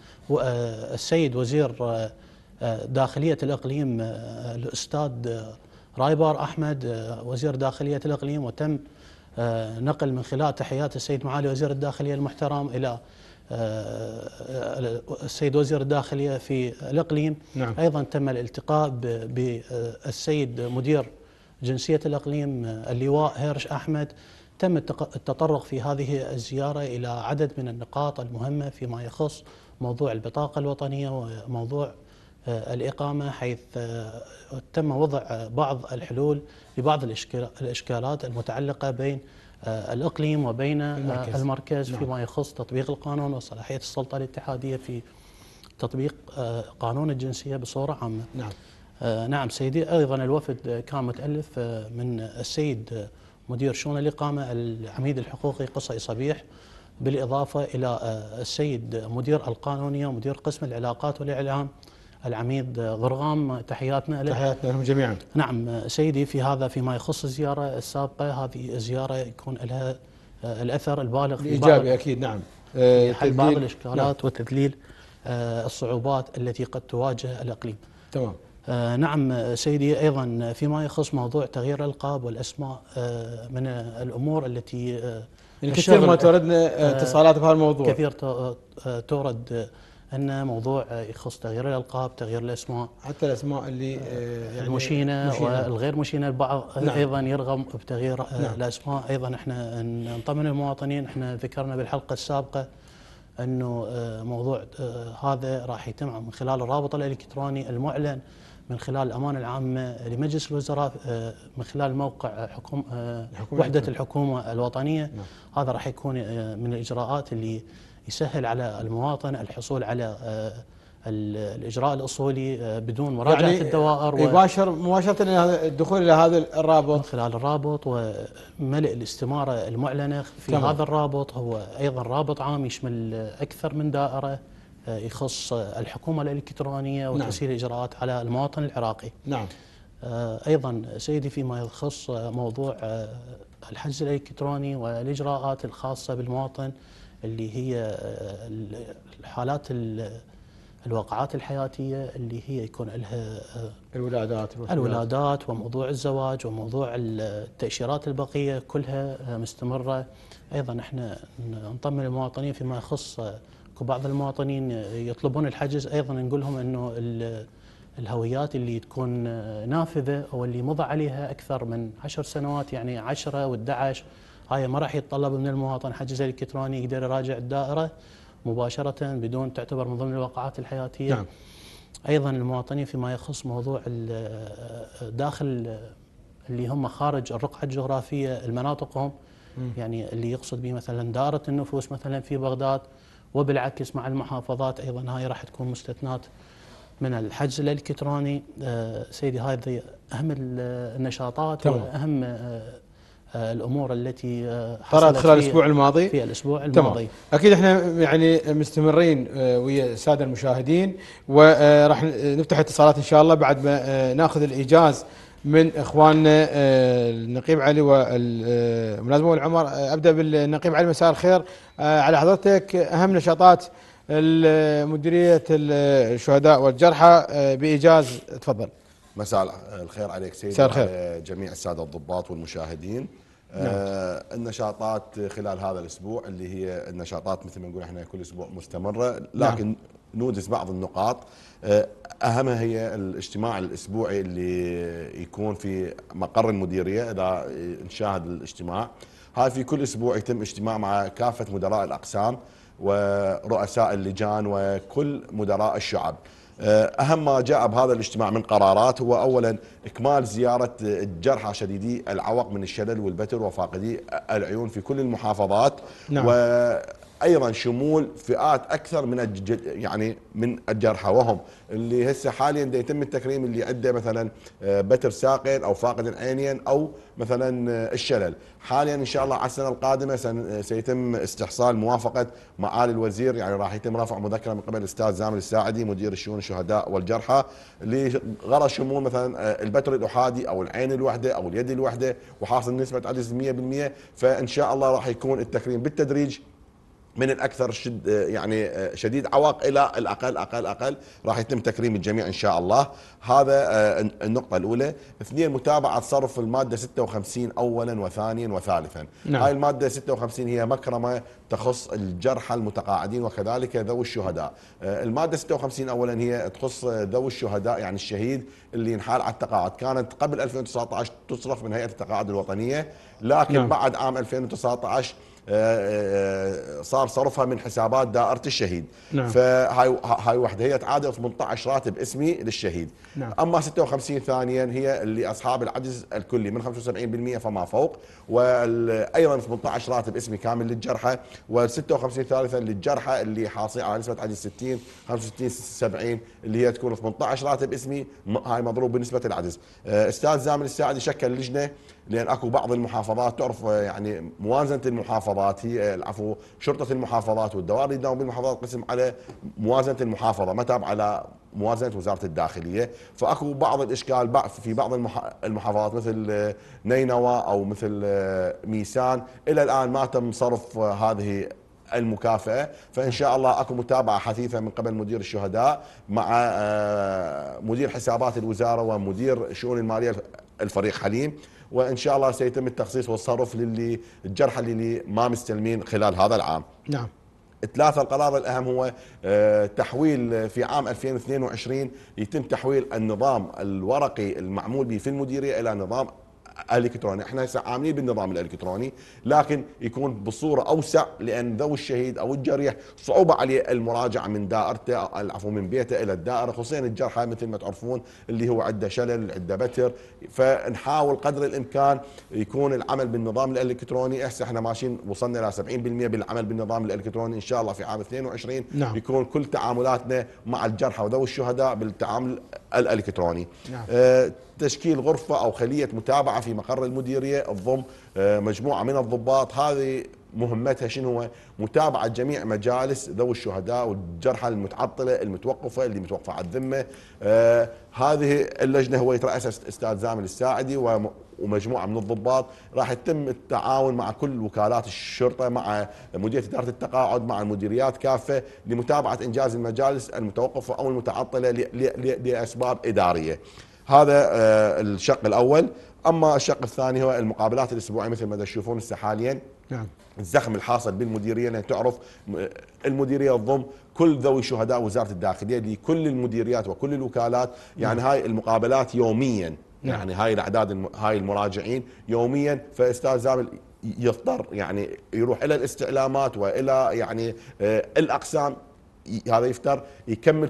السيد وزير داخلية الإقليم الأستاذ رايبار أحمد وزير داخلية الإقليم، وتم نقل من خلال تحيات السيد معالي وزير الداخلية المحترم إلى السيد وزير الداخلية في الإقليم. نعم. أيضا تم الالتقاء بالسيد مدير جنسية الإقليم اللواء هيرش أحمد. تم التطرق في هذه الزيارة إلى عدد من النقاط المهمة فيما يخص موضوع البطاقة الوطنية وموضوع الإقامة، حيث تم وضع بعض الحلول لبعض الإشكالات المتعلقة بين الإقليم وبين المركز نعم. فيما يخص تطبيق القانون وصلاحية السلطة الاتحادية في تطبيق قانون الجنسية بصورة عامة. نعم. نعم سيدي. أيضا الوفد كان متألف من السيد مدير شؤون الإقامة العميد الحقوقي قصي صبيح، بالإضافة إلى السيد مدير القانونية ومدير قسم العلاقات والإعلام العميد ضرغام. تحياتنا له. تحياتنا لهم جميعا. نعم سيدي. في هذا فيما يخص الزيارة السابقة، هذه الزيارة يكون لها الأثر البالغ في الإيجابي أكيد. نعم. حل بعض الإشكالات. نعم. وتذليل الصعوبات التي قد تواجه الإقليم. تمام. نعم سيدي. أيضا فيما يخص موضوع تغيير الألقاب والأسماء من الأمور التي كثير ما توردنا اتصالات بهذا الموضوع. كثير تورد أن موضوع يخص تغيير الألقاب، تغيير الأسماء، حتى الأسماء اللي يعني المشينة والغير مشينة. البعض نعم. أيضا يرغب بتغيير نعم. الأسماء. أيضا احنا نطمن المواطنين، احنا ذكرنا بالحلقة السابقة أنه موضوع هذا راح يتم من خلال الرابط الإلكتروني المعلن من خلال الأمانة العامة لمجلس الوزراء من خلال موقع وحدة الحكومة الوطنية. نعم. هذا راح يكون من الإجراءات اللي يسهل على المواطن الحصول على الإجراء الأصولي بدون مراجعة يعني الدوائر مباشرة الدخول إلى هذا الرابط من خلال الرابط وملء الاستمارة المعلنة في تمام. هذا الرابط هو أيضا رابط عام يشمل أكثر من دائرة يخص الحكومة الإلكترونية وتسهيل نعم. الإجراءات على المواطن العراقي. نعم. أيضا سيدي فيما يخص موضوع الحجز الإلكتروني والإجراءات الخاصة بالمواطن اللي هي الحالات الواقعات الحياتية اللي هي يكون لها الولادات وموضوع الزواج وموضوع التأشيرات البقية كلها مستمرة. أيضا احنا نطمن المواطنين فيما يخص بعض المواطنين يطلبون الحجز، أيضا نقول لهم أنه الهويات اللي تكون نافذة أو اللي مضى عليها أكثر من 10 سنوات يعني 10 و11 هاي ما راح يتطلب من المواطن حجز إلكتروني، يقدر يراجع الدائرة مباشرة بدون تعتبر من ضمن الواقعات الحياتية. نعم. ايضا المواطنين فيما يخص موضوع داخل اللي هم خارج الرقعه الجغرافيه المناطقهم، يعني اللي يقصد به مثلا دائره النفوس مثلا في بغداد، وبالعكس مع المحافظات ايضا هاي راح تكون مستثنات من الحجز الالكتروني. سيدي هذه اهم النشاطات واهم الامور التي طرأت خلال الاسبوع الماضي. في الاسبوع الماضي اكيد احنا يعني مستمرين ويا الساده المشاهدين، وراح نفتح اتصالات ان شاء الله بعد ما ناخذ الايجاز من اخواننا النقيب علي والملازمه والعمر. ابدا بالنقيب علي، مساء الخير على حضرتك. اهم نشاطات مديريه الشهداء والجرحى بايجاز، تفضل. مساء الخير عليك سيدي مساء الخير وعلى جميع الساده الضباط والمشاهدين. النشاطات خلال هذا الاسبوع اللي هي النشاطات مثل ما نقول احنا كل اسبوع مستمره، لكن نودس بعض النقاط. اهمها هي الاجتماع الاسبوعي اللي يكون في مقر المديريه. اذا نشاهد الاجتماع هاي في كل اسبوع يتم اجتماع مع كافه مدراء الاقسام ورؤساء اللجان وكل مدراء الشعب. أهم ما جاء بهذا الاجتماع من قرارات هو أولا إكمال زيارة الجرحى شديدي العوق من الشلل والبتر وفاقدي العيون في كل المحافظات. وأيضا شمول فئات أكثر من الجرحى، وهم اللي هسه حاليا دا يتم التكريم اللي عنده مثلا بتر ساقين أو فاقد عينين أو مثلا الشلل. حاليا ان شاء الله على السنه القادمه سيتم استحصال موافقه معالي الوزير، يعني راح يتم رفع مذكره من قبل الاستاذ زامل الساعدي مدير الشؤون الشهداء والجرحى لغرض شمول مثلا البتر الاحادي او العين الوحده او اليد الوحده وحاصل نسبه عجز 100%. فان شاء الله راح يكون التكريم بالتدريج من الاكثر شديد عوق الى الاقل راح يتم تكريم الجميع ان شاء الله. هذا النقطه الاولى. اثنين، متابعه صرف الماده 56 اولا وثانيا وثالثا. هاي الماده 56 هي مكرمه تخص الجرحى المتقاعدين وكذلك ذوي الشهداء. الماده 56 اولا هي تخص ذوي الشهداء، يعني الشهيد اللي ينحال على التقاعد. كانت قبل 2019 تصرف من هيئه التقاعد الوطنيه، لكن بعد عام 2019 صار صرفها من حسابات دائرة الشهيد. فهاي وحده هي تعادل 18 راتب اسمي للشهيد. اما 56 ثانيا هي اللي اصحاب العجز الكلي من 75% فما فوق، وايضا 18 راتب اسمي كامل للجرحى، و56 ثالثا للجرحى اللي حاصلين على نسبه عجز 60 65 70 اللي هي تكون 18 راتب اسمي، هاي مضروب بنسبه العجز. استاذ زامل الساعدي شكل لجنه، لان اكو بعض المحافظات تعرف يعني موازنه المحافظات هي شرطه المحافظات والدوائر اللي تداوم بالمحافظات قسم على موازنه المحافظه، ما تابع على موازنه وزاره الداخليه. فاكو بعض الاشكال في بعض المحافظات مثل نينوى او مثل ميسان الى الان ما تم صرف هذه المكافأة. فإن شاء الله أكو متابعة حثيثة من قبل مدير الشهداء مع مدير حسابات الوزارة ومدير الشؤون المالية الفريق حليم، وإن شاء الله سيتم التخصيص والصرف للجرحى اللي ما مستلمين خلال هذا العام. ثلاثة، القرار الأهم هو تحويل في عام 2022 يتم تحويل النظام الورقي المعمول به في المديرية إلى نظام الكتروني. احنا هسه عاملين بالنظام الالكتروني لكن يكون بصوره اوسع، لان ذوي الشهيد او الجريح صعوبه عليه المراجعه من دائرته من بيته الى الدائره، خصوصا الجرحى مثل ما تعرفون اللي هو عنده شلل عنده بتر. فنحاول قدر الامكان يكون العمل بالنظام الالكتروني. هسه احنا ماشيين وصلنا الى 70% بالعمل بالنظام الالكتروني. ان شاء الله في عام 22 يكون كل تعاملاتنا مع الجرحى وذوي الشهداء بالتعامل الالكتروني. تشكيل غرفة أو خلية متابعة في مقر المديرية تضم مجموعة من الضباط. هذه مهمتها شنو هو؟ متابعة جميع مجالس ذوي الشهداء والجرحى المتعطلة المتوقفة اللي متوقفة على الذمة. هذه اللجنة هو يترأسها أستاذ زامل الساعدي ومجموعة من الضباط. راح يتم التعاون مع كل وكالات الشرطة مع مديرية إدارة التقاعد مع المديريات كافة لمتابعة إنجاز المجالس المتوقفة أو المتعطلة لأسباب إدارية. هذا الشق الأول. أما الشق الثاني هو المقابلات الأسبوعية مثل ما تشوفون هسه حاليا. الزخم الحاصل بالمديرية، لأن تعرف المديرية تضم كل ذوي شهداء وزارة الداخلية لكل المديريات وكل الوكالات. يعني هاي المقابلات يوميا، يعني هاي الأعداد هاي المراجعين يوميا. فأستاذ زامل يضطر يعني يروح إلى الاستعلامات وإلى يعني الأقسام هذا يفتر يكمل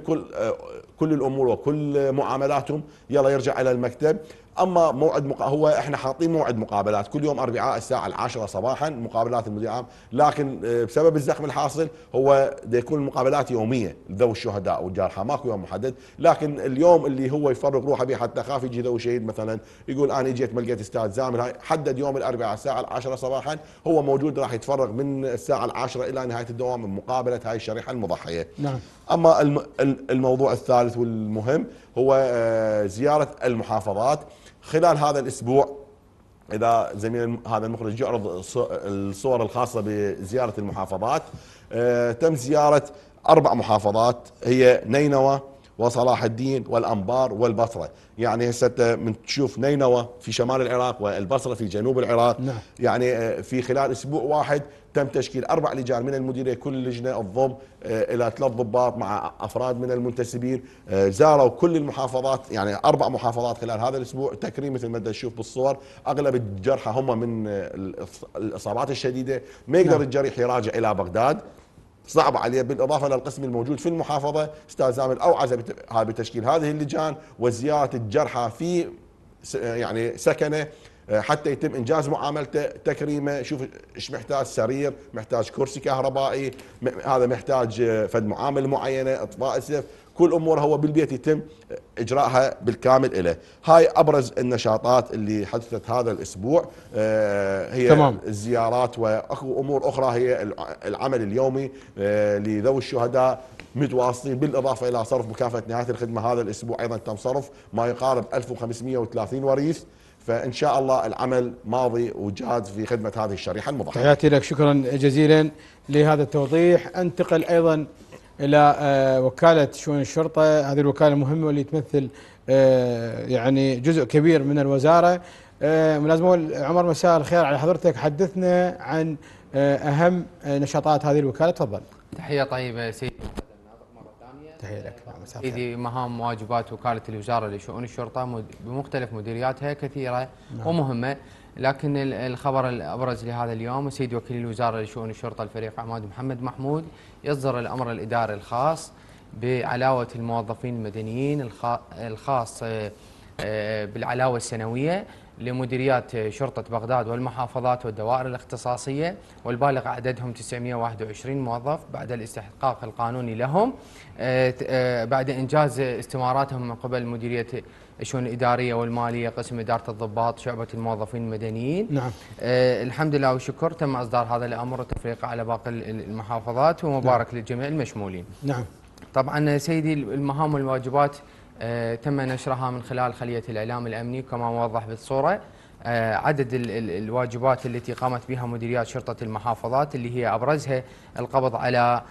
كل الامور وكل معاملاتهم، يلا يرجع الى المكتب. اما موعد هو احنا حاطين موعد مقابلات كل يوم اربعاء الساعه 10 صباحا مقابلات المدير العام، لكن بسبب الزخم الحاصل هو دا يكون المقابلات يوميه ذوي الشهداء والجرحى، ماكو يوم محدد. لكن اليوم اللي هو يفرغ روحه به حتى خاف يجي ذوي شهيد مثلا يقول انا جيت ما لقيت استاذ زامل، هاي حدد يوم الاربعاء الساعه 10 صباحا هو موجود، راح يتفرغ من الساعه 10 الى نهايه الدوام من مقابله هاي الشريحه المضحيه. نعم. اما الموضوع الثالث والمهم هو زياره المحافظات خلال هذا الاسبوع. اذا زميل هذا المخرج يعرض الصور الخاصه بزياره المحافظات، تم زياره 4 محافظات هي نينوى وصلاح الدين والانبار والبصره. يعني هسه من تشوف نينوى في شمال العراق والبصره في جنوب العراق. نعم. يعني في خلال اسبوع واحد تم تشكيل 4 لجان من المديريه، كل لجنه تضم الى 3 ضباط مع افراد من المنتسبين، زاروا كل المحافظات، يعني 4 محافظات خلال هذا الاسبوع تكريم مثل ما تشوف بالصور. اغلب الجرحى هم من الاصابات الشديده، ما يقدر نعم. الجريح يراجع الى بغداد، صعب عليه، بالاضافه للقسم الموجود في المحافظه استاذ زامل اوعز بتشكيل هذه اللجان وزياره الجرحى في يعني سكنه حتى يتم انجاز معاملته، تكريمه. شوف ايش محتاج، سرير، محتاج كرسي كهربائي، هذا محتاج فد معامله معينه، اطفاء السيف، كل امور هو بالبيت يتم اجراءها بالكامل له. هاي ابرز النشاطات اللي حدثت هذا الاسبوع. هي تمام. الزيارات واكو امور اخرى هي العمل اليومي لذوي الشهداء متواصلين، بالاضافه الى صرف مكافاه نهايه الخدمه. هذا الاسبوع ايضا تم صرف ما يقارب 1530 وريث، فان شاء الله العمل ماضي وجاد في خدمه هذه الشريحه المضحيه. تحياتي لك، شكرا جزيلا لهذا التوضيح. انتقل ايضا الى وكاله شؤون الشرطه، هذه الوكاله المهمه واللي تمثل يعني جزء كبير من الوزاره. ملازم اول عمر مساء الخير على حضرتك، حدثنا عن اهم نشاطات هذه الوكاله، تفضل. تحيه طيبه سيدي تحيه لك. سيدي. مهام واجبات وكاله الوزاره لشؤون الشرطه بمختلف مديرياتها كثيره ومهمه، لكن الخبر الابرز لهذا اليوم سيد وكيل الوزاره لشؤون الشرطه الفريق عماد محمد محمود يصدر الامر الاداري الخاص بعلاوه الموظفين المدنيين الخاص بالعلاوه السنويه لمديريات شرطه بغداد والمحافظات والدوائر الاختصاصيه، والبالغ عددهم 921 موظف بعد الاستحقاق القانوني لهم بعد انجاز استماراتهم من قبل مديريه الشؤون الاداريه والماليه قسم اداره الضباط شعبه الموظفين المدنيين. نعم. الحمد لله والشكر تم اصدار هذا الامر وتفريقه على باقي المحافظات، ومبارك للجميع المشمولين. نعم. طبعا سيدي المهام والواجبات تم نشرها من خلال خلية الإعلام الأمني كما موضح بالصورة. عدد الواجبات التي قامت بها مديريات شرطة المحافظات اللي هي أبرزها القبض على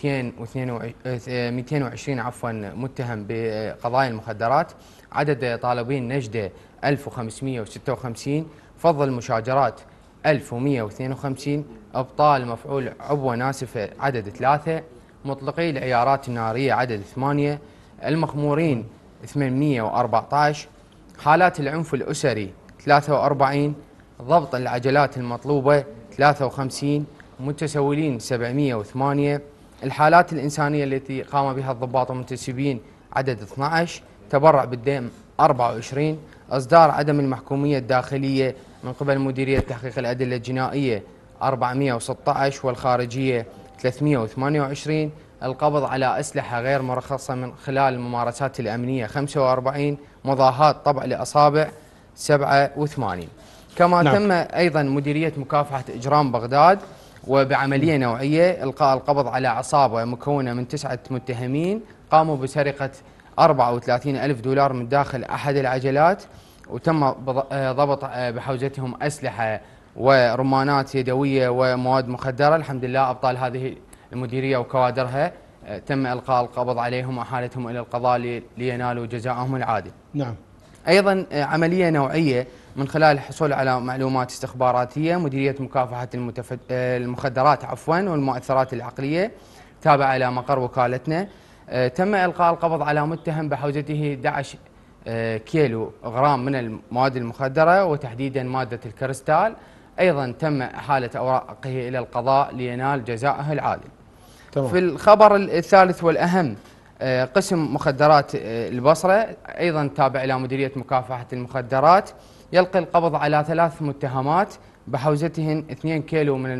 220 متهم بقضايا المخدرات، عدد طالبين نجدة 1556، فض المشاجرات 1152، ابطال مفعول عبوة ناسفة عدد 3، مطلقي العيارات النارية عدد 8، المخمورين 814، حالات العنف الأسري 43، ضبط العجلات المطلوبة 53، متسولين 708، الحالات الإنسانية التي قام بها الضباط والمنتسبين عدد 12، تبرع بالدم 24، إصدار عدم المحكومية الداخلية من قبل مديرية تحقيق الأدلة الجنائية 416 والخارجية 328، القبض على أسلحة غير مرخصة من خلال الممارسات الأمنية 45، مضاهاة طبع لأصابع 87. كما نعم. تم أيضا مديرية مكافحة إجرام بغداد وبعملية نوعية إلقاء القبض على عصابة مكونة من 9 متهمين قاموا بسرقة 34,000 دولار من داخل أحد العجلات، وتم ضبط بحوزتهم أسلحة ورمانات يدوية ومواد مخدرة. الحمد لله أبطال هذه المديرية وكوادرها تم إلقاء القبض عليهم وإحالتهم إلى القضاء لينالوا جزاءهم العادل. نعم. أيضا عملية نوعية من خلال الحصول على معلومات استخباراتية، مديرية مكافحة المخدرات والمؤثرات العقلية تابعة إلى مقر وكالتنا، تم إلقاء القبض على متهم بحوزته 11 كيلو غرام من المواد المخدرة وتحديدا مادة الكريستال. أيضا تم إحالة أوراقه إلى القضاء لينال جزاءه العادل. تمام. في الخبر الثالث والأهم، قسم مخدرات البصرة أيضا تابع إلى مديرية مكافحة المخدرات، يلقي القبض على 3 متهمات بحوزتهن 2 كيلو من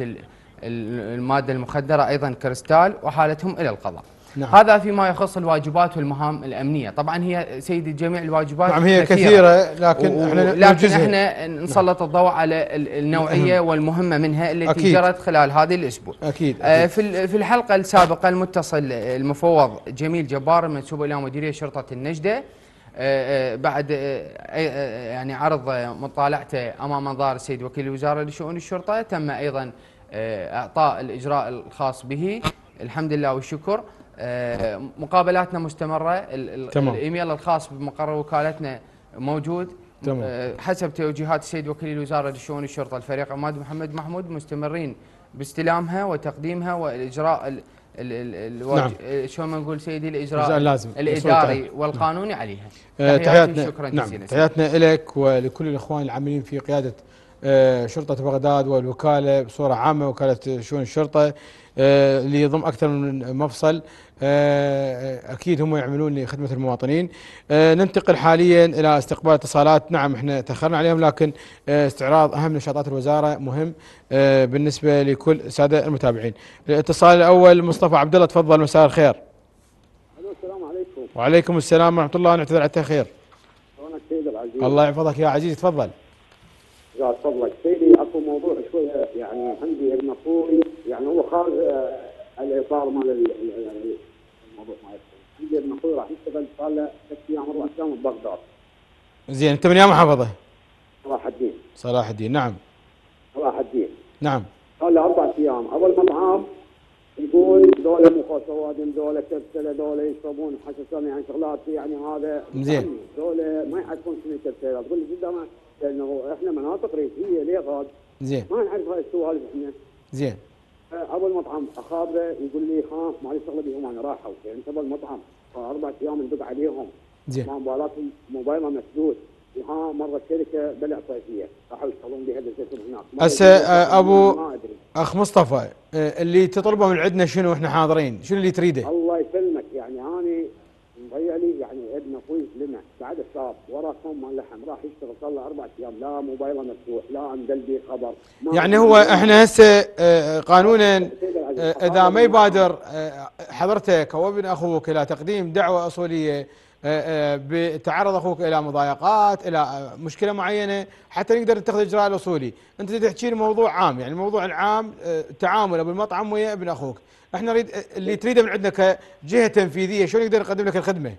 المادة المخدرة أيضا كريستال، وحالتهم إلى القضاء. نعم. هذا فيما يخص الواجبات والمهام الأمنية. طبعا هي سيدي جميع الواجبات نعم هي كثيرة، لكن احنا نسلط الضوء على النوعية والمهمة منها التي أكيد. جرت خلال هذه الأسبوع. أكيد. في الحلقة السابقة المتصل المفوض جميل جبار المنسوب إلى مديرية شرطة النجدة بعد يعني عرض مطالعته أمام أنظار السيد وكيل الوزارة لشؤون الشرطة، تم أيضا إعطاء الإجراء الخاص به الحمد لله والشكر. مقابلاتنا مستمرة، الإيميل الخاص بمقر وكالتنا موجود. حسب توجيهات السيد وكيل الوزارة لشؤون الشرطة الفريق عماد محمد محمود مستمرين باستلامها وتقديمها والإجراء نعم. شو ما نقول سيدي الإجراء اللازم الإداري والقانوني عليها. تحياتنا. شكرا نعم. جزيلا. تحياتنا لك ولكل الإخوان العاملين في قيادة شرطة بغداد والوكالة بصورة عامة، وكالة شؤون الشرطة اللي يضم أكثر من مفصل، أكيد هم يعملون لخدمة المواطنين. ننتقل حاليا إلى استقبال اتصالات. نعم احنا تأخرنا عليهم، لكن استعراض أهم نشاطات الوزارة مهم بالنسبة لكل السادة المتابعين. الاتصال الأول مصطفى عبد الله، تفضل مساء الخير. السلام عليكم. وعليكم السلام ورحمة الله، نعتذر على التأخير. شلونك سيدي العزيز؟ الله يحفظك يا عزيزي، تفضل. زاد فضلك سيدي، اكو موضوع شويه يعني عندي ابن اخوي، يعني هو خارج الاطار مال الموضوع مالته. عندي ابن اخوي راح يشتغل صار له 3 ايام 4 ايام ببغداد. زين، انت من يا محافظه؟ صلاح الدين. صلاح الدين، نعم. صلاح الدين. نعم. صار له 4 ايام، اول مطعم يقول ذولا مخ سوادم، ذولا كبسله، ذولا يشربون حشاشان، يعني شغلات يعني هذا زين. ذولا ما يعرفون شنو كبسله، تقول لي قدامه لانه احنا مناطق ريفيه ليه غاد؟ زين. ما نعرف هاي السوالف احنا. زين. اول مطعم اخابره يقول لي ها ما لي شغله بهم، انا راحوا يعني تبع المطعم 4 ايام ندق عليهم. زين. موبايلاتهم موبايلها مسدود، ها مره شركه بلع صيفيه راحوا يشتغلون بها دزيتهم هناك. هسه ابو اخ مصطفى، اللي تطلبه من عندنا شنو احنا حاضرين؟ شنو اللي تريده؟ الله يسلمك، يعني انا مضيع لي يعني ابن اخوي لنا بعد الشاب ورا كم مال لحم راح يشتغل صار له 4 ايام، لا موبايله مفتوح لا مدلبي خبر. يعني هو احنا هسه قانونا اذا ما يبادر حضرتك او ابن اخوك الى تقديم دعوه اصوليه بتعرض اخوك الى مضايقات الى مشكله معينه حتى نقدر نتخذ الاجراء الاصولي، انت تحكي لي موضوع عام، يعني الموضوع العام تعامل بالمطعم ويا ابن اخوك، احنا نريد اللي تريده من عندنا كجهه تنفيذيه، شلون نقدر نقدم لك الخدمه؟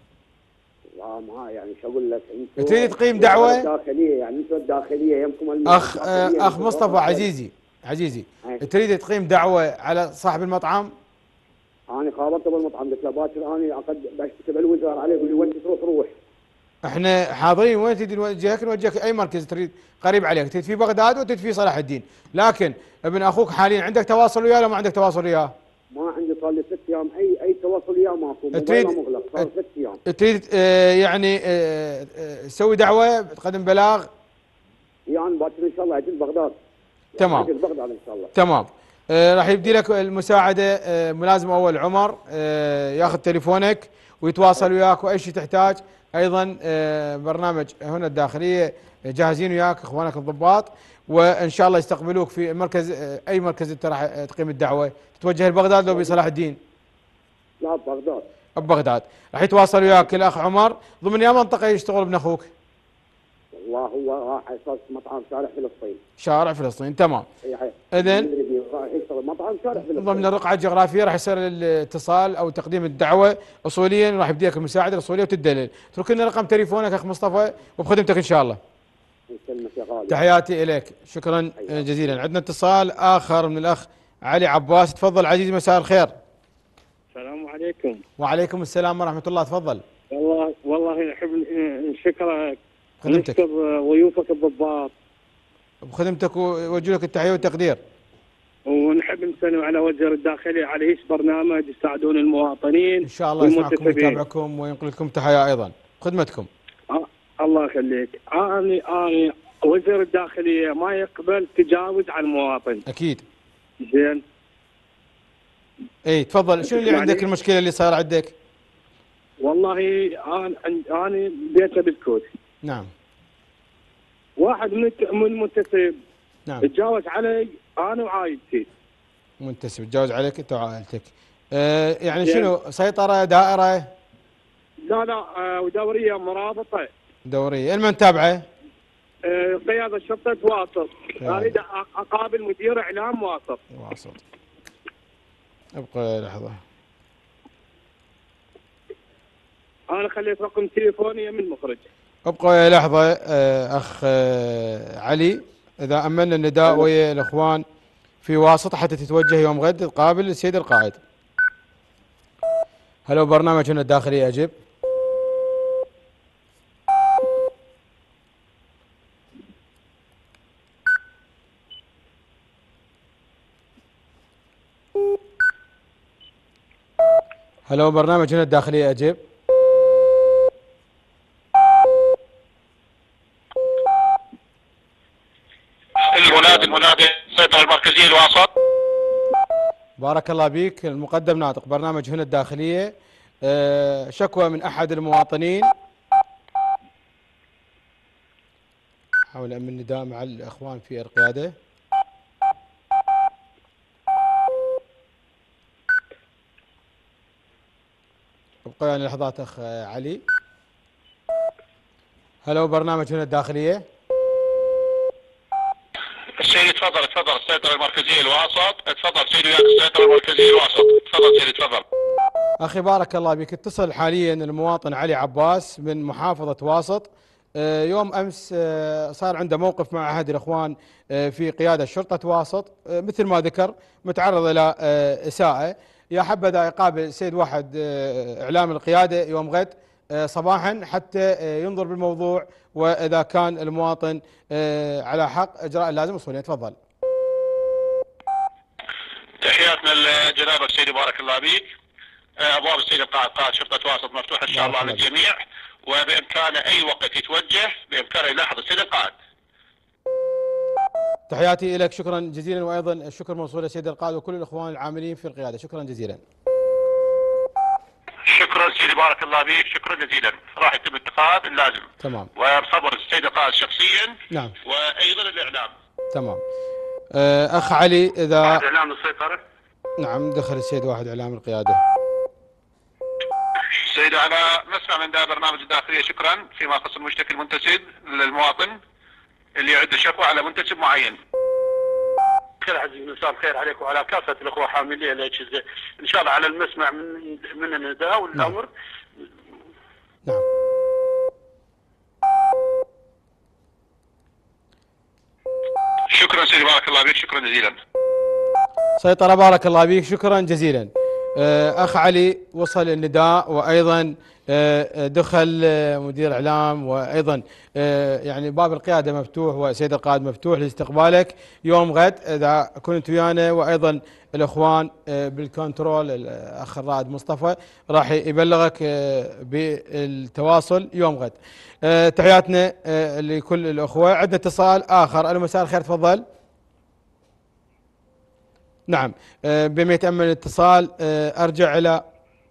ما يعني شو اقول لك، انت تريد تقيم دعوه داخليه، يعني انتم الداخليه يمكم اخ مصطفى عزيزي تريد تقيم دعوه على صاحب المطعم؟ انا خابرته بالمطعم قلت له باكر انا بشتكي بالوزاره عليه، يقول لي وين تروح؟ احنا حاضرين، وين تريد نوجهك اي مركز تريد قريب عليك، تريد في بغداد وتريد في صلاح الدين، لكن ابن اخوك حاليا عندك تواصل وياه ولا ما عندك تواصل وياه؟ ما عندي، صار لي 6 ايام اي تواصل وياه ماكو، موبايله مغلق صار 6 ايام. تريد يعني تسوي دعوه تقدم بلاغ؟ يعني باكر ان شاء الله اجي بغداد. تمام. اجي بغداد ان شاء الله. تمام. راح يبدي لك المساعده ملازم اول عمر ياخذ تليفونك ويتواصل وياك، واي شيء تحتاج ايضا برنامج هنا الداخليه جاهزين وياك اخوانك الضباط، وان شاء الله يستقبلوك في مركز اي مركز انت راح تقيم الدعوه. تتوجه لبغداد لو بصلاح الدين؟ لا بغداد. ببغداد. راح يتواصل وياك الاخ عمر. ضمن يا منطقه يشتغل ابن اخوك؟ والله هو راح يصير مطعم شارع فلسطين. شارع فلسطين، تمام. اذن راح يشتغل مطعم شارع فلسطين. ضمن الرقعه الجغرافيه راح يصير الاتصال او تقديم الدعوه اصوليا، راح يبدي لك المساعده الاصوليه وتدلل. اترك لنا رقم تليفونك اخ مصطفى وبخدمتك ان شاء الله. يسلمك يا غالي. تحياتي اليك، شكرا جزيلا. عندنا اتصال اخر من الاخ علي عباس، تفضل عزيزي مساء الخير. السلام عليكم. وعليكم السلام ورحمه الله، تفضل. والله نحب نشكرك، خدمتك، نشكر ضيوفك الضباط بخدمتك ووجه لك التحيه والتقدير. ونحب نسلم على وزير الداخليه على ايش برنامج يساعدون المواطنين ان شاء الله يسمعكم ويتابعكم وينقل لكم تحيه ايضا. خدمتكم. الله يخليك. انا وزير الداخليه ما يقبل تجاوز على المواطن. اكيد. زين. اي تفضل، شنو اللي عندك المشكله اللي صايره عندك؟ والله انا بيتنا بالكوت. نعم. واحد من منتسب نعم. تجاوز علي انا وعائلتي. منتسب تجاوز عليك انت وعائلتك. يعني شنو سيطره دائره؟ لا ودوريه مرابطه. دوريه، المن تابعه؟ قياده شرطه واسط. اريد اقابل مدير اعلام واسط. ابقى لحظه. انا خليت رقم تليفوني من المخرج. ابقى لحظه اخ علي، اذا امنا النداء ويا الاخوان في واسط حتى تتوجه يوم غد تقابل السيد القائد. هلو برنامجنا الداخلي اجب. هلو برنامجنا الداخلي اجب. المنادي السيطرة المركزية الوسط. بارك الله بيك. المقدم ناطق برنامج هنا الداخلية. شكوى من أحد المواطنين. حاول أمن النداء مع الإخوان في القيادة. ابقى يعني لحظات أخ علي. هلو برنامج هنا الداخلية. سيدي تفضل السيطرة المركزية الوسط. تفضل سيدي وياك السيطرة المركزية الوسط. تفضل سيدي تفضل. أخي بارك الله بك، اتصل حاليا المواطن علي عباس من محافظة واسط. يوم أمس صار عنده موقف مع أحد الإخوان في قيادة شرطة واسط، مثل ما ذكر متعرض إلى إساءة. يا حبذا يقابل سيد واحد إعلام القيادة يوم غد صباحا حتى ينظر بالموضوع، وإذا كان المواطن على حق إجراء اللازم وصولين. تفضل. تحياتنا لجنابك سيدي بارك الله بك. أبواب السيد القائد قائد شرطة واسط مفتوحة إن شاء الله للجميع، وبإمكانه أي وقت يتوجه بإمكانه يلاحظ السيد القائد. تحياتي لك، شكرا جزيلا، وأيضا الشكر موصول للسيد القائد وكل الإخوان العاملين في القيادة. شكرا جزيلا. شكرا سيدي بارك الله بك، شكرا جزيلا. راح يتم اتخاذ اللازم. تمام. وبصبر السيد القائد شخصيا. نعم. وأيضا الإعلام. تمام. أخ علي، إذا واحد إعلام السيطرة. نعم دخل السيد واحد إعلام القيادة. سيدي على نسمع من برنامج الداخلية شكرا فيما يخص المشتكي المنتسب للمواطن اللي عنده شكوى على منتسب معين. خير عزيزي، مساء الخير عليك وعلى كافة الأخوة حاملي الأجهزة، إن شاء الله على المسمع من النداء والأمر. نعم. شكرا سيدي بارك الله بك، شكرا جزيلا. سيطرة بارك الله بك، شكرا جزيلا. أخ علي وصل النداء، وأيضا دخل مدير إعلام، وأيضا يعني باب القيادة مفتوح وسيد القائد مفتوح لاستقبالك يوم غد إذا كنت ويانا، وأيضا الإخوان بالكنترول الأخ الرائد مصطفى راح يبلغك بالتواصل يوم غد. تحياتنا لكل الأخوة. عندنا اتصال آخر. ألو مساء الخير، تفضل. نعم. بما يتأمل الاتصال أرجع إلى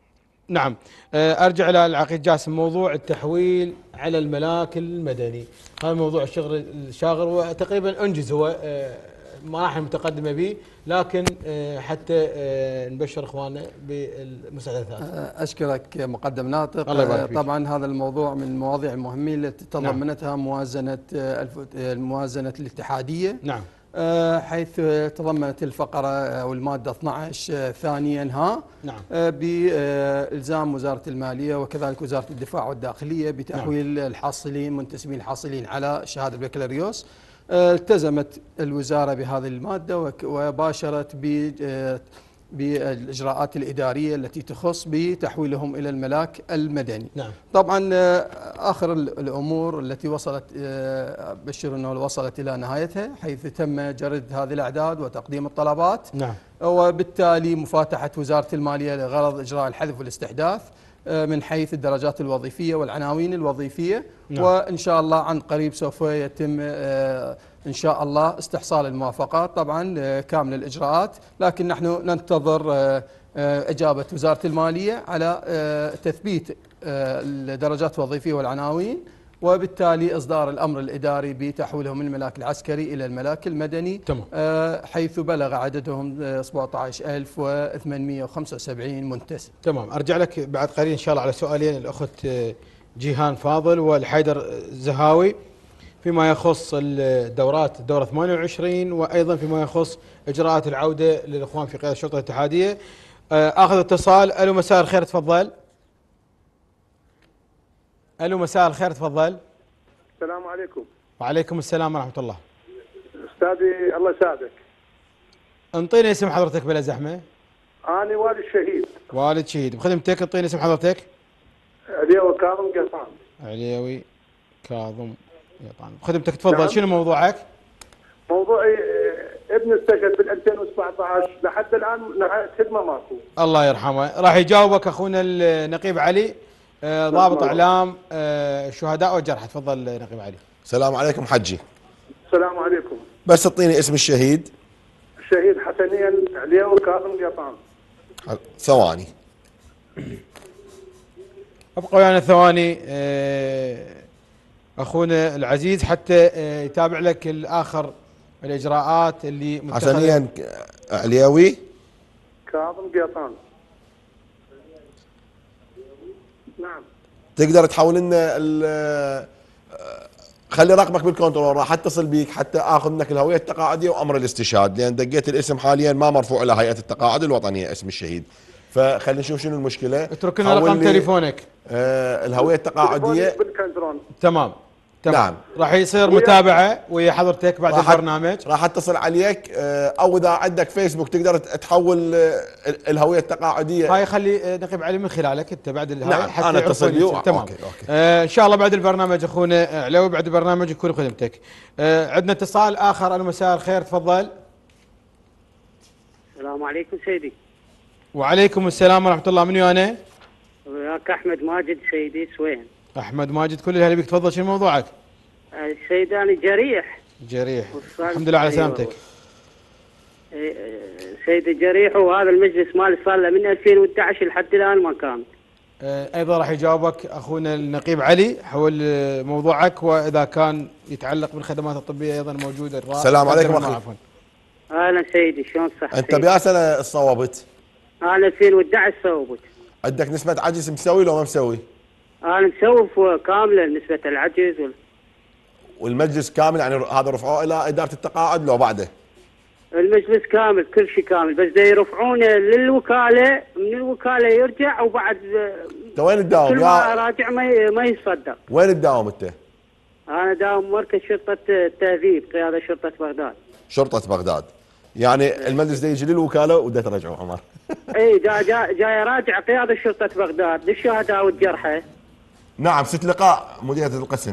أرجع إلى العقيد جاسم. موضوع التحويل على الملاك المدني، هذا موضوع الشغل الشاغر، وتقريبا أنجز هو مراحل متقدمة به، لكن حتى نبشر إخواننا بالمستحدثات. أشكرك مقدم ناطق. الله يبارك فيك. طبعا هذا الموضوع من المواضيع المهمة التي تضمنتها موازنة الاتحادية. نعم. حيث تضمنت الفقرة أو المادة 12 ثانيا ها. نعم. بإلزام وزارة المالية وكذلك وزارة الدفاع والداخلية بتحويل الحاصلين منتسبين الحاصلين على شهادة البكالوريوس. التزمت الوزارة بهذه المادة وباشرت بالإجراءات الإدارية التي تخص بتحويلهم إلى الملاك المدني. نعم. طبعا آخر الأمور التي وصلت بشر أنه وصلت إلى نهايتها، حيث تم جرد هذه الأعداد وتقديم الطلبات. نعم. وبالتالي مفاتحة وزارة المالية لغرض إجراء الحذف والاستحداث من حيث الدرجات الوظيفية والعناوين الوظيفية. نعم. وإن شاء الله عن قريب سوف يتم إن شاء الله استحصال الموافقات، طبعا كامل الإجراءات، لكن نحن ننتظر أجابت وزارة المالية على تثبيت الدرجات الوظيفية والعناوين، وبالتالي إصدار الأمر الإداري بتحويلهم من الملاك العسكري إلى الملاك المدني. تمام. حيث بلغ عددهم 17875 منتسب. تمام. أرجع لك بعد قليل إن شاء الله على سؤالين الأخت جيهان فاضل والحيدر زهاوي فيما يخص الدورات، الدورة 28، وأيضا فيما يخص إجراءات العودة للإخوان في قيادة الشرطة الاتحادية. آخذ اتصال. ألو مساء الخير، تفضل. ألو مساء الخير، تفضل. السلام عليكم. وعليكم السلام ورحمة الله. أستاذي الله يساعدك. انطيني اسم حضرتك بلا زحمة. أنا والد شهيد. والد شهيد، بخدمتك انطيني اسم حضرتك. عليوي كاظم قطان. عليوي كاظم قطان، بخدمتك تفضل. نعم. شنو موضوعك؟ موضوعي ابن استشهد بال 2017 لحد الآن نهاية خدمة ماكو. الله يرحمه. راح يجاوبك أخونا النقيب علي ضابط اعلام الشهداء والجرحى. تفضل نقيب علي. السلام عليكم حجي. السلام عليكم. بس اعطيني اسم الشهيد. الشهيد حسنيا عليوي كاظم قطان. ثواني. ابقوا ويانا ثواني اخونا العزيز حتى يتابع لك الاخر الاجراءات اللي متخذه. حسنيا عليوي كاظم قطان. نعم. تقدر تحول لنا خلي رقمك بالكنترول، راح اتصل بيك حتى اخذ منك الهويه التقاعديه وامر الاستشهاد، لان دقيت الاسم حاليا ما مرفوع الى هيئه التقاعد الوطنيه اسم الشهيد. فخلينا نشوف شنو المشكله. اترك لنا رقم تليفونك. الهويه التقاعديه بالكنترول. تمام. نعم. راح يصير متابعه ويا حضرتك بعد البرنامج. راح اتصل عليك، او اذا عندك فيسبوك تقدر تحول الهويه التقاعديه. هاي خلي نقيب علي من خلالك انت بعد الهاي. نعم. حتى انا اتصل بيه. تمام. أوكي. ان شاء الله بعد البرنامج اخونا علوي، بعد البرنامج يكون بخدمتك. عندنا اتصال اخر. الو مساء الخير، تفضل. السلام عليكم سيدي. وعليكم السلام ورحمه الله. من ويانا؟ وياك احمد ماجد سيدي سوين. احمد ماجد، كل الاهلا بك. تفضل، شنو موضوعك؟ السيد انا جريح. جريح. الحمد لله على سلامتك. سيدي جريح، وهذا المجلس مالي صار له من 2011 لحد الان ما كان. ايضا راح يجاوبك اخونا النقيب علي حول موضوعك، واذا كان يتعلق بالخدمات الطبيه ايضا موجوده. السلام عليكم اخي. اهلا سيدي، شلون صحتك؟ انت بيا سنه صوبت؟ انا 2011 صوبت. عندك نسبه عجز مسوي لو ما مسوي؟ انا مسوي كامله نسبه العجز والمجلس كامل، يعني هذا رفعوه الى اداره التقاعد لو بعده؟ المجلس كامل، كل شيء كامل، بس دا يرفعونه للوكاله، من الوكاله يرجع، وبعد انت وين تداوم؟ كل ما راجع ما يصدق. وين تداوم انت؟ انا داوم مركز شرطه التهذيب، قياده شرطه بغداد. شرطه بغداد، يعني المجلس دا يجي للوكاله ودا ترجعوا عمر. اي جاي راجع قياده شرطه بغداد للشهداء والجرحى. نعم. 6 لقاء مديريه القسم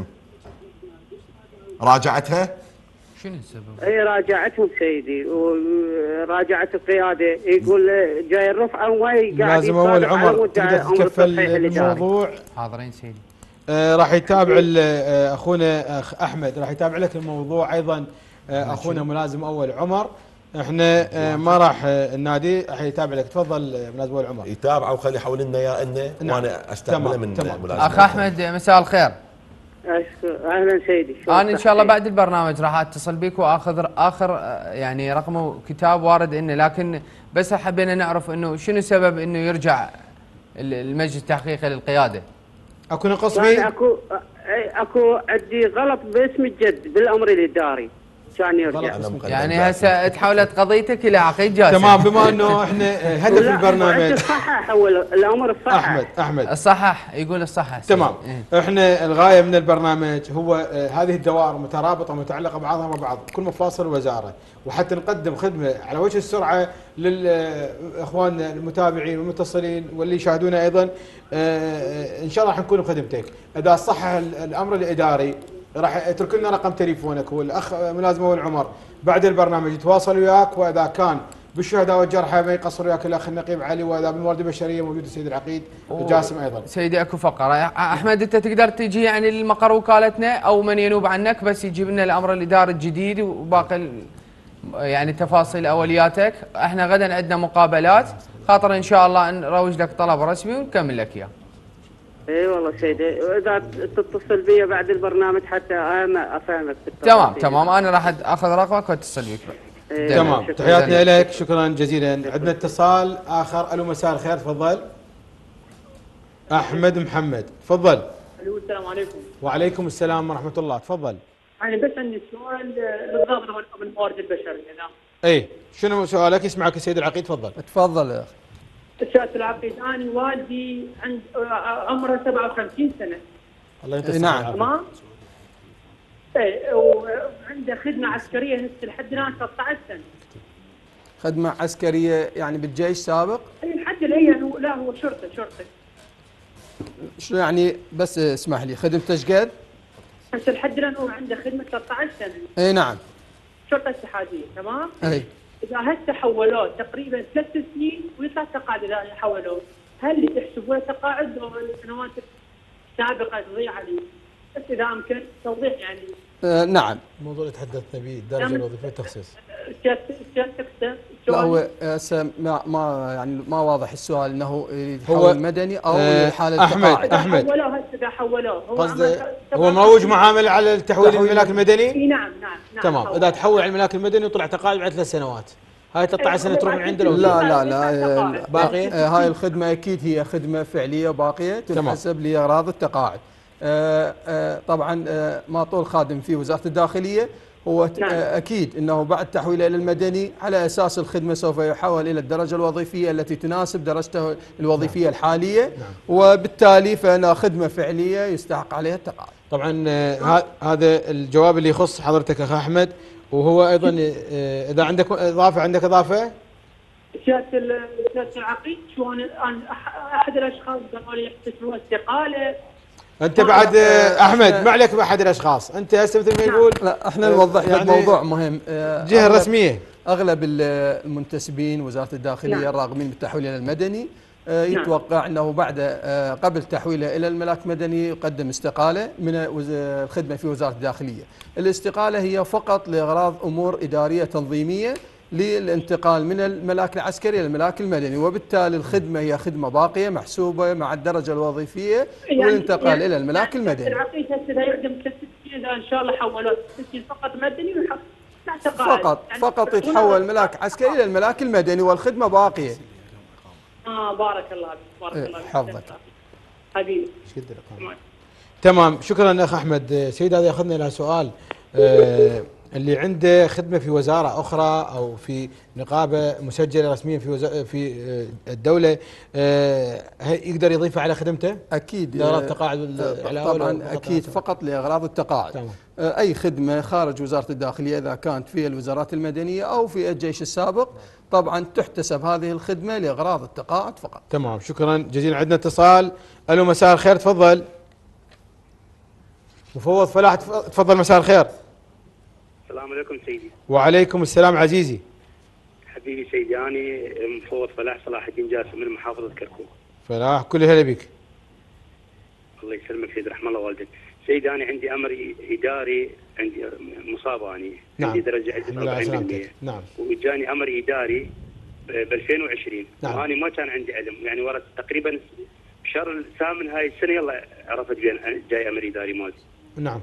راجعتها. شنو السبب؟ اي راجعتهم سيدي، وراجعت القياده، يقول جاي الرفعه وما قاعد لازم اول عمر تقدر تتكفل الموضوع. حاضرين سيدي. راح يتابع اخونا احمد، راح يتابع لك الموضوع ايضا اخونا ملازم اول عمر. احنا ما راح النادي راح يتابع لك. تفضل ملازم اول عمر. يتابع وخلي يحول لنا اياه انه. نعم. وانا استقبله من ملازم. اخ احمد مساء الخير. اهلا سيدي. انا ان شاء الله بعد البرنامج راح اتصل بك واخذ اخر يعني رقمه كتاب وارد انه، لكن بس حبينا نعرف انه شنو سبب انه يرجع المجلس التحقيقي للقياده. اكو نقص بيه؟ اكو عندي غلط باسم الجد بالامر الاداري كان يرجع. يعني هسه تحولت قضيتك الى عقيد جاسم. تمام. بما انه احنا هدف البرنامج الصحح، حول الامر الصحح. احمد الصحح، يقول الصحح. تمام. احنا الغايه من البرنامج هو هذه الدوائر مترابطه متعلقه بعضها مع بعض، كل مفاصل الوزاره، وحتى نقدم خدمه على وجه السرعه للاخوان المتابعين والمتصلين واللي يشاهدونا ايضا. ان شاء الله راح نكون بخدمتك. اذا صحح الامر الاداري راح اترك لنا رقم تليفونك، والاخ ملازم اول عمر بعد البرنامج يتواصل وياك. واذا كان بالشهداء والجرحى ما يقصر وياك الاخ النقيب علي، واذا بالموارد البشريه موجود السيد العقيد جاسم ايضا. سيدي اكو فقره. احمد انت تقدر تجي يعني للمقر وكالتنا او من ينوب عنك، بس يجيب لنا الامر الاداري الجديد وباقي يعني تفاصيل اولياتك. احنا غدا عندنا مقابلات خاطر ان شاء الله نروج لك طلب رسمي ونكمل لك اياه. اي والله سيدي، واذا تتصل بي بعد البرنامج حتى افهمك. تمام انا راح اخذ رقمك واتصل بك. تمام، تحياتنا لك، شكرا جزيلا. عندنا اتصال اخر. الو مساء الخير، تفضل. احمد محمد، تفضل. الو السلام عليكم. وعليكم السلام ورحمه الله، تفضل. انا بس عندي سؤال بالضبط من الموارد البشريه. نعم. اي شنو سؤالك؟ يسمعك السيد العقيد، تفضل. تفضل يا اخي. سيادة العقيد، انا والدي عمره 57 سنه. الله ينتصر. نعم. تمام. اي وعنده خدمه عسكريه هسه لحد الان 13 سنه. خدمه عسكريه يعني بالجيش سابق؟ اي لحد الان لا هو شرطه. شو يعني؟ بس اسمح لي، خدمته ايش قد؟ هسه لحد الان هو عنده خدمه 13 سنه. اي نعم. شرطه اتحاديه، تمام؟ اي. اذا هسه حولوه تقريبا 3 سنين ويطلع تقاعد، اذا حولوه هل يحسبوه تقاعد او السنوات السابقه تضيع عليه؟ بس اذا امكن توضيح يعني. نعم. الموضوع اللي تحدثنا به الدرجه الوظيفيه والتخصيص. لا هو ما يعني ما واضح السؤال انه يتحول مدني او حاله احمد اذا حولوه قصده هو مروج معامله على التحويل الملاك المدني. نعم. تمام، اذا تحول على الملاك المدني وطلع تقاعد بعد 3 سنوات، هاي 13 سنه تروح من عنده لو لا باقيه. هاي الخدمه اكيد هي خدمه فعليه باقيه تنحسب لاغراض التقاعد. طبعا ما طول خادم في وزاره الداخليه هو اكيد انه بعد تحويله الى المدني على اساس الخدمه سوف يحول الى الدرجه الوظيفيه التي تناسب درجته الوظيفيه الحاليه، وبالتالي فانها خدمه فعليه يستحق عليها التقاعد. طبعا هذا الجواب اللي يخص حضرتك اخ احمد، وهو ايضا اذا عندك اضافه. سياده العقيد، شلون احد الاشخاص قالوا لي يحتسبوا استقاله. انت بعد احمد ما عليك باحد الاشخاص، انت هسه مثل ما يقول. لا احنا نوضح لك يعني موضوع مهم. جهه رسميه. اغلب المنتسبين وزاره الداخليه الراغبين بالتحويل الى المدني يتوقع انه بعد قبل تحويله الى الملاك المدني يقدم استقاله من الخدمه في وزاره الداخليه. الاستقاله هي فقط لاغراض امور اداريه تنظيميه للانتقال من الملاك العسكري الى الملاك المدني، وبالتالي الخدمه هي خدمه باقيه محسوبه مع الدرجه الوظيفيه والانتقال الى الملاك المدني. العقيد هسه يقدم 3 سنين، اذا ان شاء الله حولوه 6 سنين فقط مدني ويحط فقط يتحول ملاك عسكري الى الملاك المدني والخدمه باقيه. بارك الله فيك، بارك الله فيك. حفظك حبيبي. تمام، شكرا اخ احمد. سيد هذا ياخذنا الى سؤال اللي عنده خدمه في وزاره اخرى او في نقابه مسجله رسميا في الدوله، يقدر يضيفها على خدمته؟ اكيد لاغراض التقاعد. طبعا اكيد فقط لاغراض التقاعد. تمام. اي خدمه خارج وزاره الداخليه اذا كانت في الوزارات المدنيه او في الجيش السابق طبعا تحتسب هذه الخدمه لاغراض التقاعد فقط. تمام، شكرا جزيلا. عندنا اتصال. الو مساء الخير، تفضل. مفوض فلاح، تفضل. مساء الخير. السلام عليكم سيدي. وعليكم السلام عزيزي. حبيبي سيدي، أنا مفوض فلاح صلاح الدين جاسم من محافظة كركوك. فلاح، كل هلا بك. الله يسلمك سيدي، رحم الله والديك. سيدي أنا عندي أمر إداري، عندي مصابة أنا. نعم. عندي درجة عدة 40%. نعم. وجاني أمر إداري ب 2020. نعم. وأنا ما كان عندي علم، يعني ورا تقريبا بشهر الثامن هاي السنة يلا عرفت بين جاي أمر إداري مالي. نعم.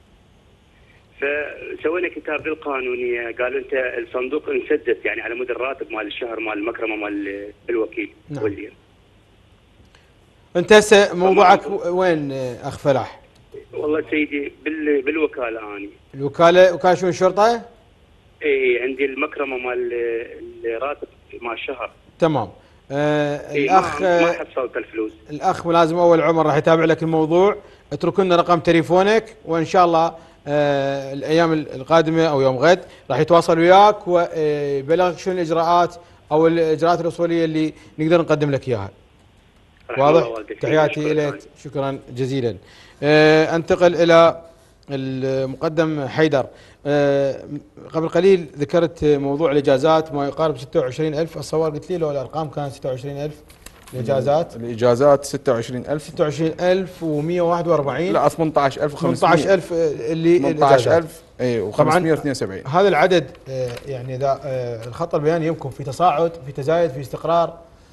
فسوينا كتاب للقانونيه، قالوا انت الصندوق انسدت يعني على مدى الراتب مال الشهر مال المكرمه مال الوكيل. نعم. والدين. انت هسه موضوعك وين اخ فلاح؟ والله سيدي بالوكاله اني. وكاله شو الشرطه؟ اي عندي المكرمه مال الراتب مال الشهر. تمام. الاخ ما حصلت الفلوس. الاخ ملازم اول عمر راح يتابع لك الموضوع، اترك لنا رقم تليفونك وان شاء الله الايام القادمه او يوم غد راح يتواصل وياك ويبلغك شنو الاجراءات او الاجراءات الاصوليه اللي نقدر نقدم لك اياها. واضح؟ تحياتي لك، شكرا جزيلا. انتقل الى المقدم حيدر. قبل قليل ذكرت موضوع الاجازات ما يقارب 26,000، اتصور قلت لي لو الارقام كانت 26,000 الاجازات. الاجازات 26,000 26,141. لا 18,500. 18,000 اللي 18,000 اي و572. هذا العدد يعني اذا الخط البياني يمكن في تصاعد، في تزايد، في استقرار.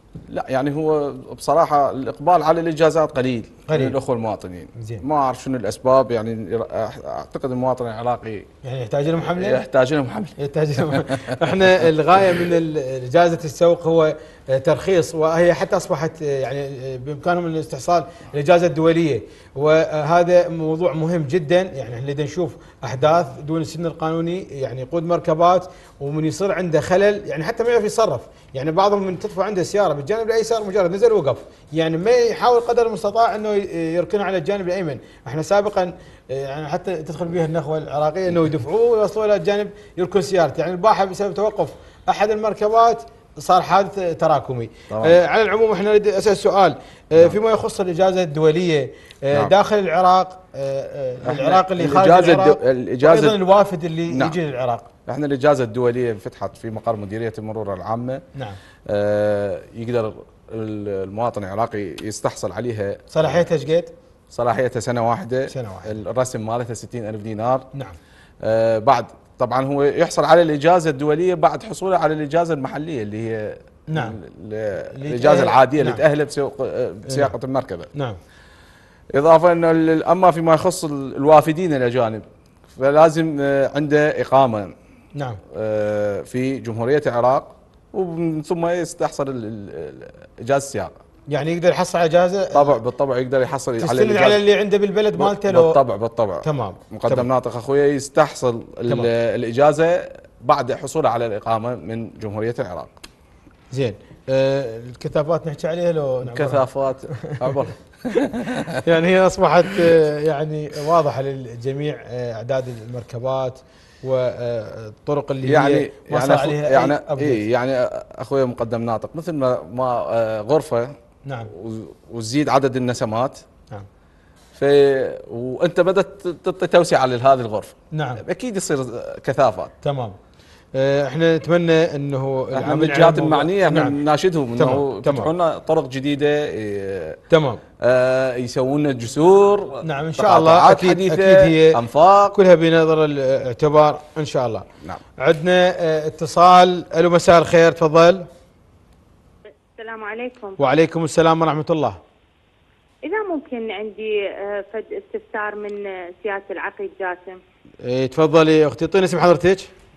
لا يعني هو بصراحه الاقبال على الاجازات قليل من الاخوه المواطنين. زين. ما اعرف شنو الاسباب، يعني اعتقد المواطن العراقي يعني يحتاج لهم حمله؟ يحتاج لهم حمله. يحتاج لهم. احنا الغايه من اجازه السوق هو ترخيص، وهي حتى اصبحت يعني بامكانهم الاستحصال الاجازه الدوليه، وهذا موضوع مهم جدا. يعني احنا نريد نشوف احداث دون السن القانوني، يعني يقود مركبات ومن يصير عنده خلل يعني حتى ما يعرف يتصرف. يعني بعضهم من تطفى عنده سياره بالجانب الايسر مجرد نزل وقف، يعني ما يحاول قدر المستطاع انه يركنها على الجانب الايمن. احنا سابقا يعني حتى تدخل بها النخوه العراقيه انه يدفعوه ويوصلوا الى الجانب يركن سيارته. يعني الباحه بسبب توقف احد المركبات صار حادث تراكمي. على العموم احنا نريد اسال سؤال فيما يخص الاجازه الدوليه داخل العراق، العراق اللي خارج العراق، وايضا الوافد اللي يجي للعراق. احنا الاجازه الدوليه انفتحت في مقر مديريه المرور العامه. نعم. يقدر المواطن العراقي يستحصل عليها. صلاحيتها ايش قد؟ صلاحيتها سنه واحده. سنه واحده. الرسم مالتها 60,000 دينار. نعم. بعد طبعا هو يحصل على الاجازه الدوليه بعد حصوله على الاجازه المحليه اللي هي نعم الاجازه العاديه اللي تاهله بسياقه المركبه. نعم. اضافه انه اما فيما يخص الوافدين الاجانب فلازم عنده اقامه. نعم. في جمهوريه العراق ومن ثم يستحصل اجازه السياقه. يعني يقدر يحصل على اجازه؟ بالطبع يقدر يحصل على اللي عنده بالبلد مالته. بالطبع. تمام. مقدم ناطق اخويا يستحصل الاجازه بعد حصوله على الاقامه من جمهوريه العراق. زين. الكثافات نحكي عليها لو كثافات عبر. يعني هي اصبحت يعني واضحه للجميع اعداد المركبات والطرق اللي هي ما صار عليها يعني اخويا مقدم ناطق مثل ما غرفه. نعم. وتزيد عدد النسمات. نعم. وانت بدات تعطي توسعه لهذه الغرفه. نعم. اكيد يصير كثافات. تمام. احنا نتمنى انه احنا من الجهات المعنيه احنا نناشدهم انه يفتحوا لنا طرق جديده. تمام. يسوون لنا جسور. نعم ان شاء الله. اكيد هي انفاق كلها بنظر الاعتبار ان شاء الله. نعم. عندنا اتصال. الو مساء الخير، تفضل. السلام عليكم. وعليكم السلام ورحمه الله. اذا ممكن عندي فد استفسار من سياده العقيد جاسم. تفضلي اختي، اعطيني اسم حضرتك.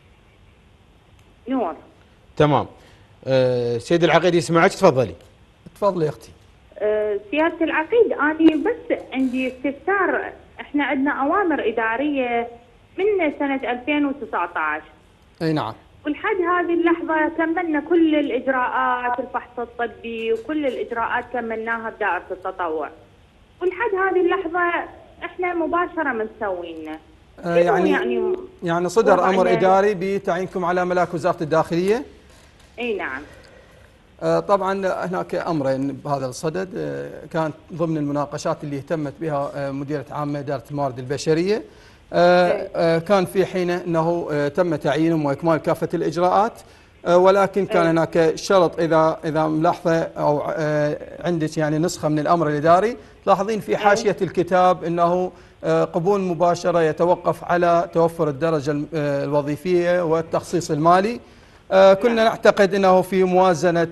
نور. تمام. سيد العقيد يسمعك، تفضلي. تفضلي اختي. سياده العقيد اني بس عندي استفسار. احنا عندنا اوامر اداريه من سنه 2019. اي نعم. ولحد هذه اللحظه كملنا كل الاجراءات، الفحص الطبي وكل الاجراءات كملناها بدائره التطوع. ولحد هذه اللحظه احنا مباشره ما مسوينا. يعني صدر امر اداري بتعيينكم على ملاك وزاره الداخليه. اي نعم. طبعا هناك امرين بهذا الصدد كانت ضمن المناقشات اللي اهتمت بها مديريه عامه اداره الموارد البشريه. كان في حين انه تم تعيينهم واكمال كافه الاجراءات، ولكن كان هناك شرط اذا ملاحظه او عندك يعني نسخه من الامر الاداري تلاحظين في حاشيه الكتاب انه قبول مباشره يتوقف على توفر الدرجه الوظيفيه والتخصيص المالي. كنا نعتقد انه في موازنه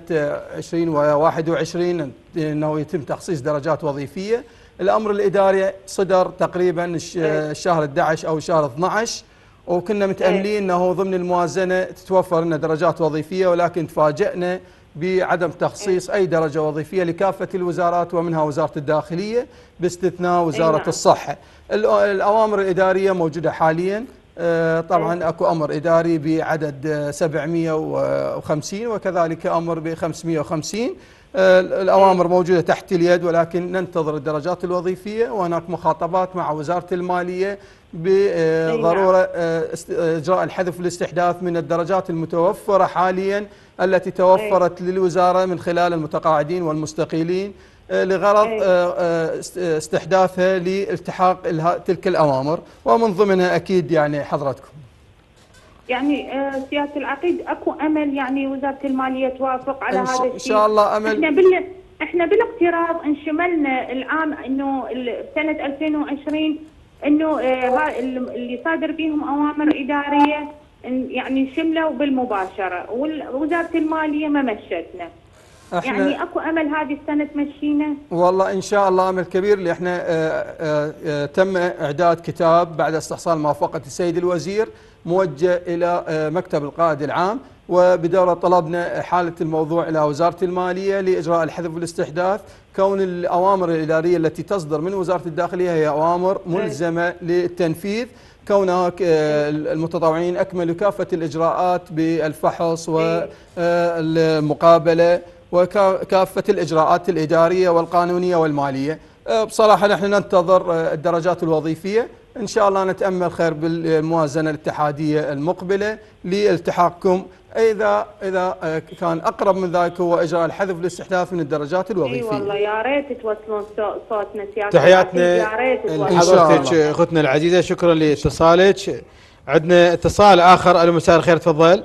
2021 انه يتم تخصيص درجات وظيفيه. الامر الاداري صدر تقريبا الشهر 11 او شهر 12، وكنا متاملين انه ضمن الموازنه تتوفر لنا درجات وظيفيه، ولكن تفاجئنا بعدم تخصيص اي درجه وظيفيه لكافه الوزارات ومنها وزاره الداخليه باستثناء وزاره الصحه. الاوامر الاداريه موجوده حاليا. طبعا اكو امر اداري بعدد 750 وكذلك امر ب 550. الأوامر موجودة تحت اليد، ولكن ننتظر الدرجات الوظيفية، وهناك مخاطبات مع وزارة المالية بضرورة إجراء الحذف والاستحداث من الدرجات المتوفرة حاليا التي توفرت للوزارة من خلال المتقاعدين والمستقيلين لغرض استحداثها لالتحاق تلك الأوامر، ومن ضمنها أكيد يعني حضرتكم. يعني سياده العقيد اكو امل يعني وزاره الماليه توافق على هذا الشيء؟ ان شاء الله امل. احنا بالاقتراض انشملنا العام انه سنه 2020 انه اللي صادر بيهم اوامر اداريه يعني شملوا بالمباشره، ووزاره الماليه ما مشتنا. يعني اكو امل هذه السنه تمشينا؟ والله ان شاء الله امل كبير، اللي احنا تم اعداد كتاب بعد استحصال موافقه السيد الوزير موجه الى مكتب القائد العام، وبدوره طلبنا حاله الموضوع الى وزاره الماليه لاجراء الحذف والاستحداث، كون الاوامر الاداريه التي تصدر من وزاره الداخليه هي اوامر ملزمه للتنفيذ، كونها المتطوعين اكملوا كافه الاجراءات بالفحص والمقابله وكافه الاجراءات الاداريه والقانونيه والماليه. بصراحه نحن ننتظر الدرجات الوظيفيه، ان شاء الله نتامل خير بالموازنه الاتحاديه المقبله لالتحاقكم، اذا كان اقرب من ذلك هو اجراء الحذف والاستحداث من الدرجات الوظيفيه. اي والله يا ريت توصلون صوتنا سياسه. تحياتنا لحضرتك اختنا العزيزه، شكرا لاتصالك. عندنا اتصال اخر. الو مساء الخير، تفضل.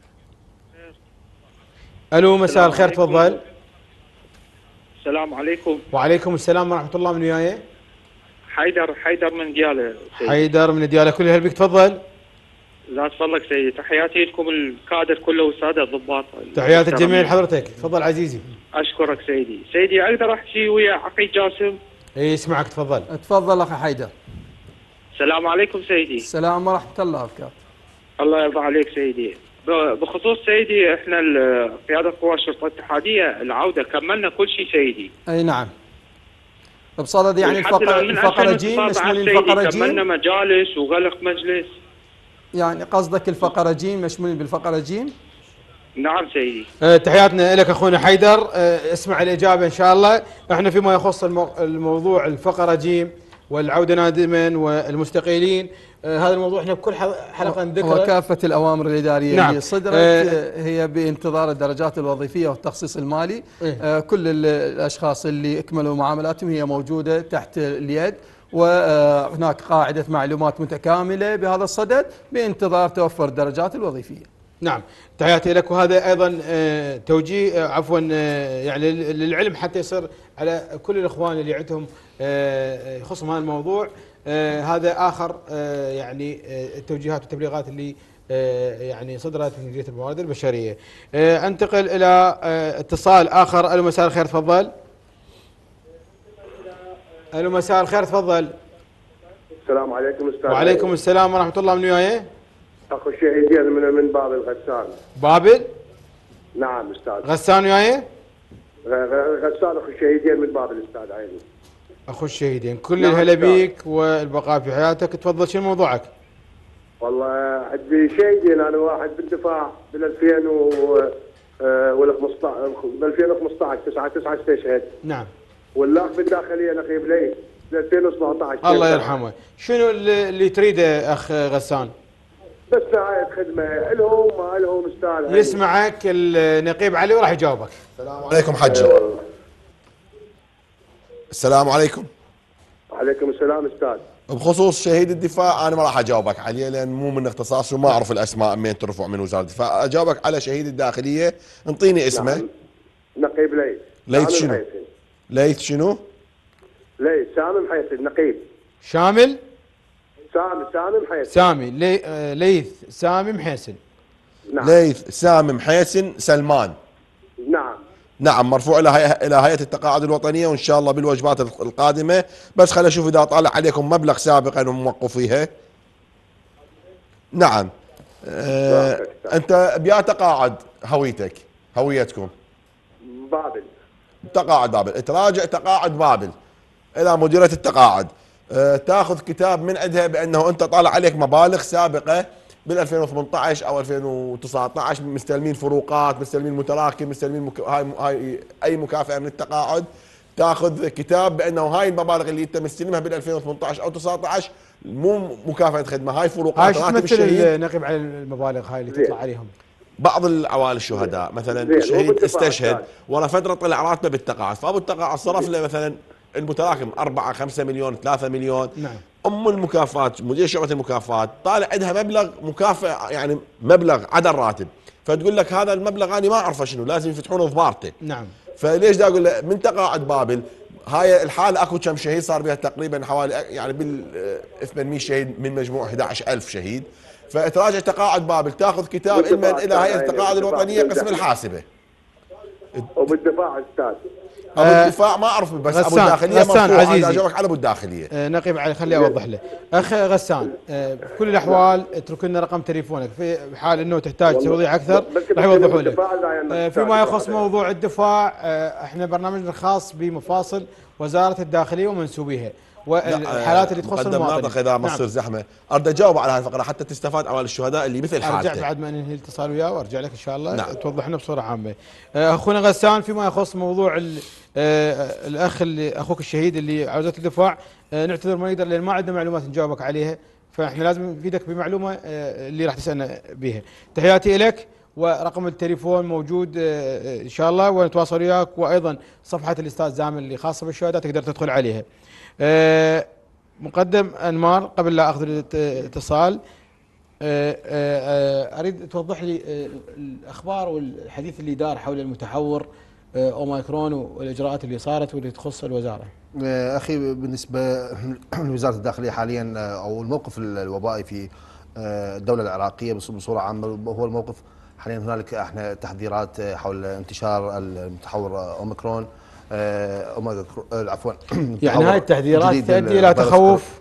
الو مساء الخير، تفضل. السلام عليكم. وعليكم السلام ورحمه الله. من وياي؟ حيدر من دياله. حيدر من دياله، كل هل بك، تفضل. لا تفضلك سيدي، تحياتي لكم الكادر كله والساده الضباط. تحيات الجميع لحضرتك، تفضل عزيزي. اشكرك سيدي. سيدي اقدر احكي ويا عقيد جاسم؟ اي اسمعك، تفضل. تفضل اخي حيدر. السلام عليكم سيدي. السلام ورحمه الله وبركاته. الله يرضى عليك سيدي. بخصوص سيدي احنا قياده قوى الشرطه الاتحاديه العوده كملنا كل شيء سيدي. اي نعم. بصدد يعني الفقره جيم، مشمول الفقره جيم. كملنا مجالس وغلق مجلس. يعني قصدك الفقره جيم مشمول بالفقره جيم؟ نعم سيدي. تحياتنا لك اخونا حيدر. اسمع الاجابه ان شاء الله. احنا فيما يخص الموضوع الفقره جيم والعوده نادما والمستقيلين، هذا الموضوع احنا بكل حلقه نذكره، وكافه الاوامر الاداريه نعم. اللي صدرت هي بانتظار الدرجات الوظيفيه والتخصيص المالي. كل الاشخاص اللي اكملوا معاملاتهم هي موجوده تحت اليد، وهناك قاعده معلومات متكامله بهذا الصدد بانتظار توفر الدرجات الوظيفيه. نعم، تحياتي لك. وهذا ايضا توجيه عفوا يعني للعلم حتى يصير على كل الاخوان اللي عندهم يخصهم هذا الموضوع. هذا اخر يعني التوجيهات والتبليغات اللي يعني صدرت من مديريه الموارد البشريه. انتقل الى اتصال اخر. الو مساء الخير، تفضل. الو مساء الخير، تفضل. السلام عليكم استاذ. وعليكم السلام ورحمه الله. من وياي؟ اخو الشهيدين من بابل غسان. بابل؟ نعم استاذ. غسان وياي؟ غسان اخو الشهيدين من بابل استاذ عيني. اخو الشهيدين، كل الهلا بيك والبقاء في حياتك. تفضل، شنو موضوعك؟ والله عندي شهيدين، انا واحد بالدفاع بال 2015 9 استشهد. نعم. والاخ بالداخليه نقيب لي 2017. الله يرحمه. شنو اللي تريده اخ غسان؟ بس نهاية خدمة لهم ما لهم استاذ. يسمعك النقيب علي وراح يجاوبك. السلام عليكم حجي. السلام عليكم. وعليكم السلام استاذ. بخصوص شهيد الدفاع انا ما راح اجاوبك عليه لان مو من اختصاصي وما اعرف الاسماء من ترفع من وزاره الدفاع. اجاوبك على شهيد الداخليه، انطيني اسمه. نعم. نقيب ليث. ليث شنو؟ ليث شنو؟ ليث سامي محيسن نقيب. شامل؟ سامي محيسن. سامي ليث سامي محيسن. نعم. ليث سامي محيسن سلمان. نعم مرفوع الى هيئه التقاعد الوطنيه، وان شاء الله بالوجبات القادمه. بس خلينا نشوف اذا طالع عليكم مبلغ سابقا وموقفيها. نعم. انت بيا تقاعد هويتكم بابل. تقاعد بابل. تراجع تقاعد بابل الى مديريه التقاعد، تاخذ كتاب من عندها بانه انت طالع عليك مبالغ سابقه بال 2018 او 2019 مستلمين فروقات، مستلمين متراكم، مستلمين هاي اي مكافاه من التقاعد. تاخذ كتاب بانه هاي المبالغ اللي انت مستلمها بال 2018 او 19 مو مكافاه خدمه، هاي فروقات راتب الشهيد. نقيب على المبالغ هاي اللي تطلع عليهم. بعض العوائل الشهداء مثلا شهيد استشهد ورا فتره طلع راتبه بالتقاعد، فابو التقاعد صرف له مثلا المتراكم 4 5 مليون 3 مليون. نعم. المكافآت مدير شعبة المكافآت طالع عندها مبلغ مكافأة، يعني مبلغ عدا الراتب، فتقول لك هذا المبلغ انا ما اعرفه شنو، لازم يفتحونه ضبارته. نعم. فليش دا اقول له من تقاعد بابل هاي الحاله اكو كم شهيد صار بها تقريبا حوالي يعني بال 800 شهيد من مجموع 11000 شهيد. فتراجع تقاعد بابل تاخذ كتاب علما الى هيئه التقاعد الوطنيه قسم الحاسبه. وبالدفاع استاذ. ابو الدفاع ما اعرف، بس ابو الداخليه غسان عزيزي، اجاوبك على ابو الداخليه. نقيب علي، خلي اوضح له. اخ غسان، بكل الاحوال اترك لنا رقم تليفونك، في حال انه تحتاج توضيح اكثر راح يوضحوا لك. فيما يخص موضوع الدفاع، احنا برنامجنا الخاص بمفاصل وزاره الداخليه ومنسوبيها والحالات اللي تخص المواطنين. ناطق اذا ما تصير زحمه، اريد اجاوب على هذه الفقره حتى تستفاد على الشهداء اللي مثل حالته. ارجع بعد ما ننهي الاتصال وياه وارجع لك ان شاء الله. نعم. توضح لنا بصوره عامه. اخونا غسان، فيما يخص موضوع الاخ اللي اخوك الشهيد اللي عاوزة الدفاع، نعتذر ما نقدر لان ما عندنا معلومات نجاوبك عليها، فاحنا لازم نفيدك بمعلومه اللي راح تسالنا بها. تحياتي لك، ورقم التليفون موجود ان شاء الله ونتواصل وياك، وايضا صفحه الاستاذ زامل اللي خاصه بالشهداء تقدر تدخل عليها. مقدم انمار، قبل لا اخذ الاتصال اريد توضح لي الاخبار والحديث اللي دار حول المتحور اوميكرون والاجراءات اللي صارت واللي تخص الوزاره. اخي، بالنسبه لوزاره الداخليه حاليا او الموقف الوبائي في الدوله العراقيه بصوره عامه هو الموقف حاليا. هنالك احنا تحذيرات حول انتشار المتحور اوميكرون، عفوا يعني هاي التحذيرات تؤدي الى تخوف.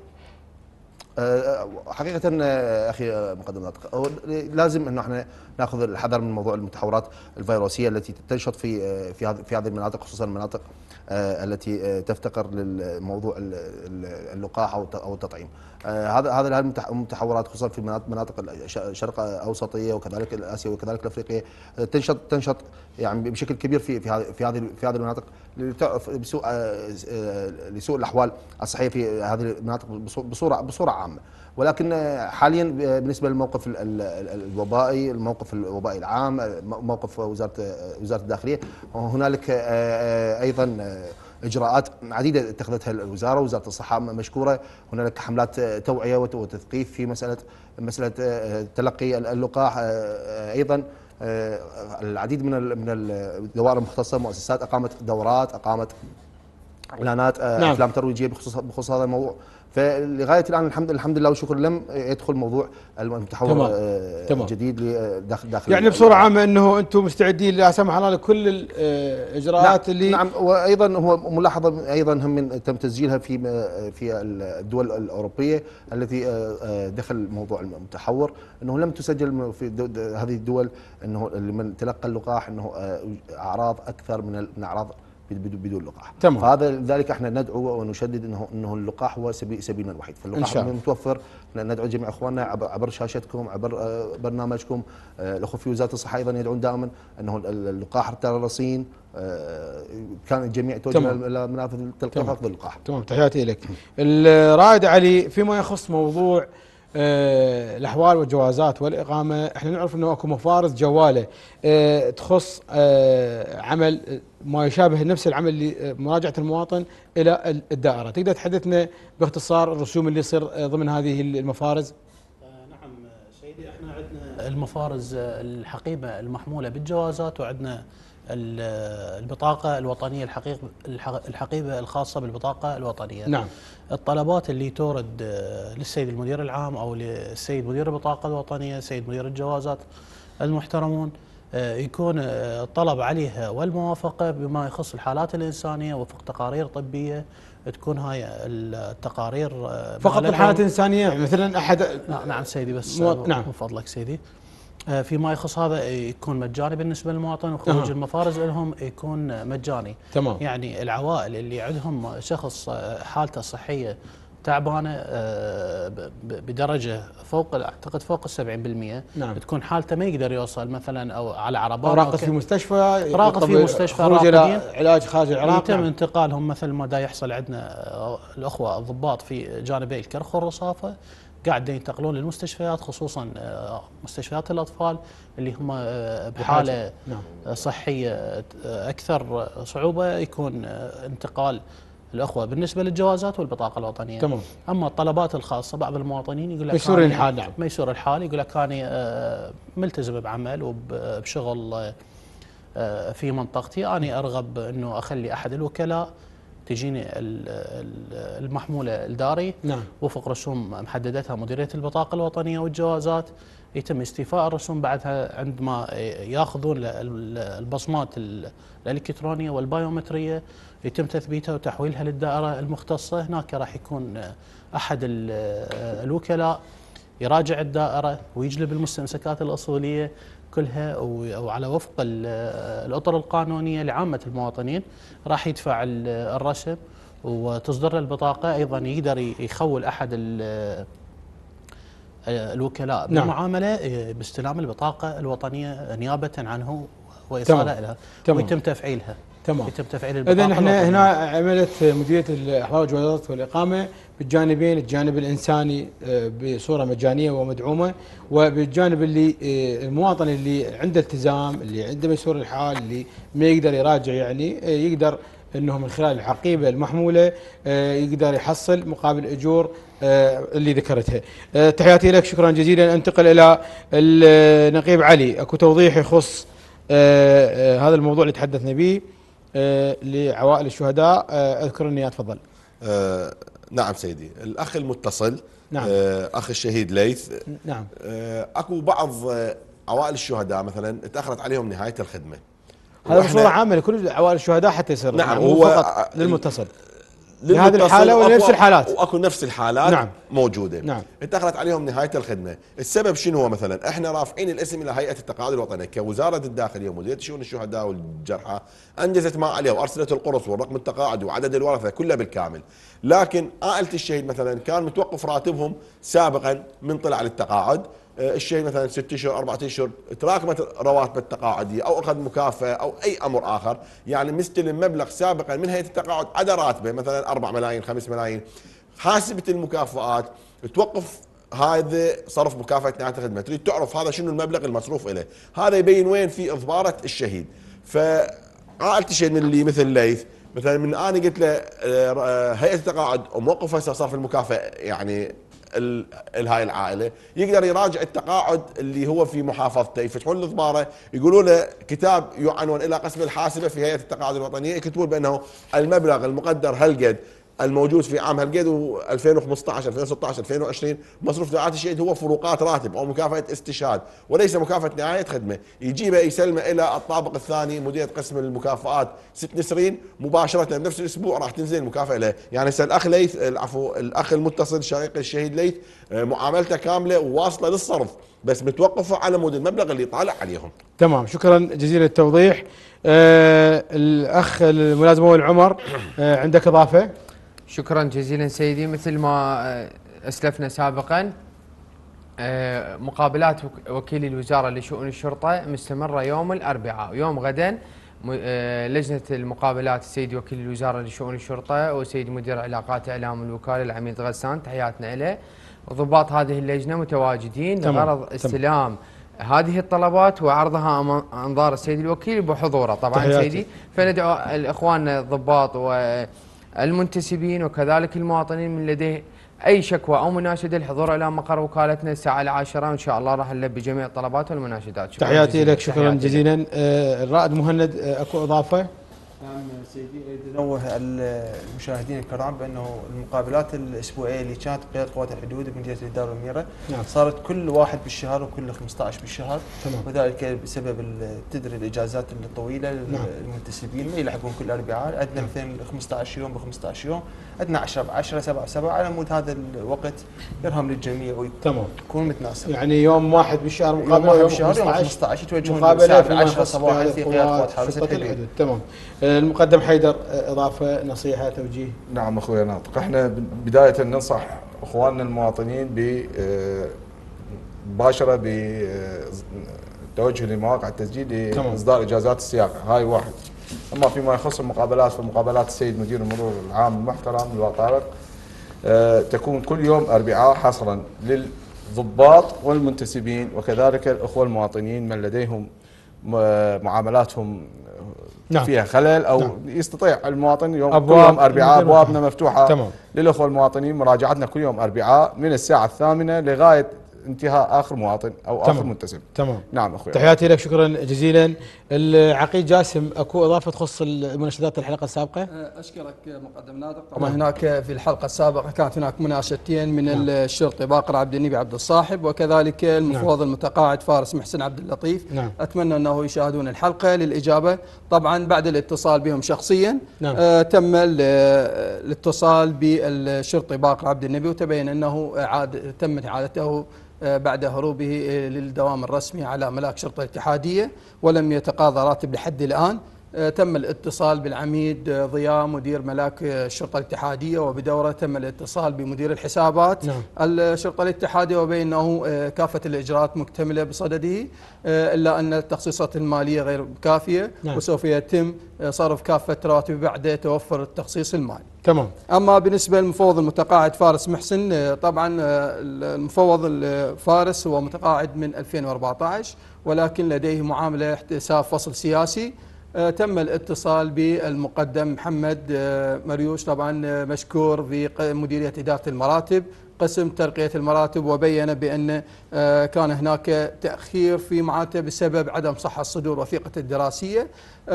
حقيقة أخي مقدم ناطق، لازم أنه احنا ناخذ الحذر من موضوع المتحورات الفيروسية التي تنشط في هذه المناطق، خصوصا المناطق التي تفتقر للموضوع اللقاح أو التطعيم. هذه المتحورات خصوصا في مناطق الشرق الأوسطية وكذلك الآسيا وكذلك الأفريقية تنشط يعني بشكل كبير في هذه المناطق لسوء الأحوال الصحية في هذه المناطق بصورة عامة. ولكن حاليا بالنسبه للموقف الوبائي، الموقف الوبائي العام، موقف وزاره الداخليه، هنالك ايضا اجراءات عديده اتخذتها الوزاره ووزاره الصحه مشكوره. هنالك حملات توعيه وتثقيف في مساله تلقي اللقاح. ايضا العديد من الدوائر المختصه، مؤسسات اقامت دورات، اقامت اعلانات، افلام ترويجيه بخصوص هذا الموضوع. فلغايه الان الحمد لله والشكر لم يدخل موضوع المتحور الجديد داخل يعني بصوره عامه انه انتم مستعدين لا سمح الله لكل الاجراءات اللي نعم. وايضا هو ملاحظه ايضا هم من تم تسجيلها في الدول الاوروبيه التي دخل موضوع المتحور، انه لم تسجل في هذه الدول انه لمن تلقى اللقاح انه اعراض اكثر من اعراض بدون لقاح. تمام. فهذا لذلك احنا ندعو ونشدد انه اللقاح هو سبيلنا الوحيد، فاللقاح متوفر. ندعو جميع اخواننا عبر شاشتكم، عبر برنامجكم. الاخوه في وزاره الصحه ايضا يدعون دائما انه اللقاح ترى رصين، كان الجميع يتوجه الى منافذ تلقيح اخذ اللقاح. تمام، تحياتي لك. الرائد علي، فيما يخص موضوع الاحوال والجوازات والاقامه، احنا نعرف انه اكو مفارز جواله تخص عمل ما يشابه نفس العمل اللي مراجعه المواطن الى الدائره. تقدر تحدثنا باختصار الرسوم اللي يصير ضمن هذه المفارز؟ نعم سيدي، احنا عندنا المفارز الحقيبه المحموله بالجوازات، وعندنا البطاقة الوطنية الحقيبة الخاصة بالبطاقة الوطنية. نعم. الطلبات اللي تورد للسيد المدير العام أو للسيد مدير البطاقة الوطنية، سيد مدير الجوازات المحترمون، يكون الطلب عليها والموافقة بما يخص الحالات الإنسانية وفق تقارير طبية. تكون هاي التقارير فقط الحالات الإنسانية مثلا أحد. نعم سيدي، بس نعم من فضلك سيدي، فيما يخص هذا يكون مجاني بالنسبه للمواطن، وخروج المفارز لهم يكون مجاني. تمام. يعني العوائل اللي عندهم شخص حالته الصحيه تعبانه بدرجه فوق، اعتقد فوق ال 70%. نعم. تكون حالته ما يقدر يوصل مثلا او على عربان، راقد في مستشفى، راقد في مستشفى، راقدين علاج خارج العراق، يتم انتقالهم مثل ما دا يحصل عندنا الاخوه الضباط في جانبي الكرخ والرصافه، قاعد ينتقلون للمستشفيات، خصوصا مستشفيات الأطفال اللي هم بحالة صحية أكثر صعوبة، يكون انتقال الأخوة بالنسبة للجوازات والبطاقة الوطنية. تمام. أما الطلبات الخاصة بعض المواطنين يقول لك ميسور الحال. نعم. ميسور الحال، يقول لك أنا ملتزم بعمل وبشغل في منطقتي، أنا أرغب أنه أخلي أحد الوكلاء تجيني المحمولة الداري نعم. وفق رسوم محددتها مديرية البطاقة الوطنية والجوازات. يتم استيفاء الرسوم بعدها عندما ياخذون البصمات الإلكترونية والبايومترية، يتم تثبيتها وتحويلها للدائرة المختصة. هناك راح يكون أحد الوكلاء يراجع الدائرة ويجلب المستمسكات الأصولية كلها وعلى وفق الأطر القانونية لعامة المواطنين، راح يدفع الرسم وتصدر له البطاقة. أيضا يقدر يخول أحد الوكلاء بالمعاملة باستلام البطاقة الوطنية نيابة عنه وإيصالها لها ويتم تفعيلها. تمام. يتم تفعيل البطاقة. إذن احنا هنا عملت مديرية الإحضار والجوازات والإقامة بالجانبين، الجانب الإنساني بصورة مجانية ومدعومة، وبالجانب اللي المواطن اللي عنده التزام، اللي عنده ميسور الحال، اللي ما يقدر يراجع يعني يقدر انه من خلال الحقيبة المحمولة يقدر يحصل مقابل اجور اللي ذكرتها. تحياتي لك، شكرا جزيلا. انتقل الى النقيب علي، اكو توضيح يخص هذا الموضوع اللي تحدثنا به لعوائل الشهداء. اذكرني يا تفضل. نعم سيدي الاخ المتصل. نعم. اخ الشهيد ليث. نعم. اكو بعض عوائل الشهداء مثلا تاخرت عليهم نهاية الخدمة. هذا بصورة عامة لكل عوائل الشهداء حتى يصير. نعم. هو فقط للمتصل لهذه الحالة ولا نفس الحالات؟ واكو نفس الحالات. نعم. موجودة. نعم. اتأخرت عليهم نهاية الخدمة. السبب شنو هو؟ مثلا احنا رافعين الاسم الى هيئة التقاعد الوطنية كوزارة الداخلية ومديرية شؤون الشهداء والجرحى، انجزت ما عليها وارسلت القرص والرقم التقاعدي وعدد الورثة كله بالكامل، لكن عائلة الشهيد مثلا كان متوقف راتبهم سابقا من طلع للتقاعد. الشهيد مثلا 6 اشهر 4 اشهر تراكمت رواتب التقاعديه او اخذ مكافاه او اي امر اخر، يعني مستلم مبلغ سابقا من هيئه التقاعد عدا راتبه مثلا 4 ملايين 5 ملايين، حاسبه المكافآت توقف هذا صرف مكافاه نهايه الخدمه، تريد تعرف هذا شنو المبلغ المصروف له، هذا يبين وين في اضباره الشهيد. فعائله الشهيد من اللي مثل ليث مثلا، من انا قلت له هيئه التقاعد وموقف هسه صرف المكافاه يعني هاي العائله يقدر يراجع التقاعد اللي هو في محافظته، يفتحون الضباره يقولوا له كتاب يعنون الى قسم الحاسبه في هيئه التقاعد الوطنيه، يكتبون بانه المبلغ المقدر هالقد الموجود في عام هالقد و2015 2016 2020 مصروف دفعات الشهيد هو فروقات راتب او مكافاه استشهاد وليس مكافاه نهايه خدمه، يجيبه يسلمه الى الطابق الثاني مديريه قسم المكافآت 6 نسرين مباشره بنفس الاسبوع راح تنزل المكافاه له. يعني هسه الاخ ليث الاخ المتصل شقيق الشهيد ليث معاملته كامله وواصله للصرف، بس متوقفه على مود المبلغ اللي طالع عليهم. تمام، شكرا جزيلا للتوضيح. الاخ الملازم اول عمر، عندك اضافه؟ شكرا جزيلا سيدي. مثل ما اسلفنا سابقا، مقابلات وكيل الوزاره لشؤون الشرطه مستمره يوم الاربعاء، ويوم غدا لجنه المقابلات السيد وكيل الوزاره لشؤون الشرطه وسيد مدير علاقات اعلام الوكاله العميد غسان، تحياتنا له، وضباط هذه اللجنه متواجدين لغرض استلام هذه الطلبات وعرضها امام انظار السيد الوكيل بحضوره طبعا سيدي. فندعو الاخوان الضباط والمنتسبين وكذلك المواطنين من لديه اي شكوى او مناشده الحضور الى مقر وكالتنا الساعه 10 وان شاء الله راح نلبي جميع الطلبات والمناشدات. تحياتي لك، شكرا جزيلا. الرائد مهند، اكو اضافه؟ نعم سيدي، اريد انوه المشاهدين الكرام بانه المقابلات الاسبوعيه اللي كانت بقياده قوات الحدود بمديريه الاداره والميره صارت كل 1 بالشهر وكل 15 بالشهر. تمام. وذلك بسبب تدري الاجازات الطويله للمنتسبين ما يلحقون كل اربعاء، عندنا مثلا 15 يوم ب 15 يوم، عندنا 10 7 على مود هذا الوقت يرهم للجميع ويكون متناسب. يعني يوم 1 بالشهر مقابله، يوم 15 يتوجهون مقابله 10 صباحا في قياده قوات حرس الحدود. تمام. المقدم حيدر، اضافه، نصيحه، توجيه؟ نعم اخوي ناطق، احنا بدايه ننصح اخواننا المواطنين مباشره بالتوجه لمواقع التسجيل لاصدار اجازات السياقه، هاي واحد. اما فيما يخص المقابلات فمقابلات السيد مدير المرور العام المحترم اللواء طارق تكون كل يوم اربعاء حصرا للضباط والمنتسبين وكذلك الاخوه المواطنين من لديهم معاملاتهم فيها خلل او يستطيع المواطن كل يوم اربعاء ابوابنا مفتوحه للاخوه المواطنين، مراجعتنا كل يوم اربعاء من الساعه 8 لغايه انتهاء اخر مواطن او اخر منتسب. تمام. نعم اخوي. تحياتي لك، شكرا جزيلا. العقيد جاسم، اكو اضافه تخص المناشدات الحلقه السابقه؟ اشكرك مقدم ناطق. طبعا هناك في الحلقه السابقه كانت هناك مناشدتين من الشرطي باقر عبد النبي عبد الصاحب، وكذلك المفوض المتقاعد فارس محسن عبد اللطيف. اتمنى انه يشاهدون الحلقه للاجابه. طبعا بعد الاتصال بهم شخصيا تم الاتصال بالشرطي باقر عبد النبي، وتبين انه تمت اعادته بعد هروبه للدوام الرسمي على ملاك شرطه الاتحاديه، ولم يتقاضى راتب لحد الان. تم الاتصال بالعميد ضياء مدير ملاك الشرطه الاتحاديه، وبدوره تم الاتصال بمدير الحسابات الشرطه الاتحاديه، وبين انه كافه الاجراءات مكتمله بصدده، الا ان التخصيصات الماليه غير كافيه، وسوف يتم صرف كافه رواتب بعد توفر التخصيص المالي. تمام. اما بالنسبه للمفوض المتقاعد فارس محسن، طبعا المفوض فارس هو متقاعد من 2014، ولكن لديه معامله احتساب فصل سياسي. تم الاتصال بالمقدم محمد مريوش، طبعا مشكور في مديرية إدارة المراتب قسم ترقية المراتب، وبين بأن كان هناك تأخير في معاته بسبب عدم صحة صدور وثيقة الدراسية.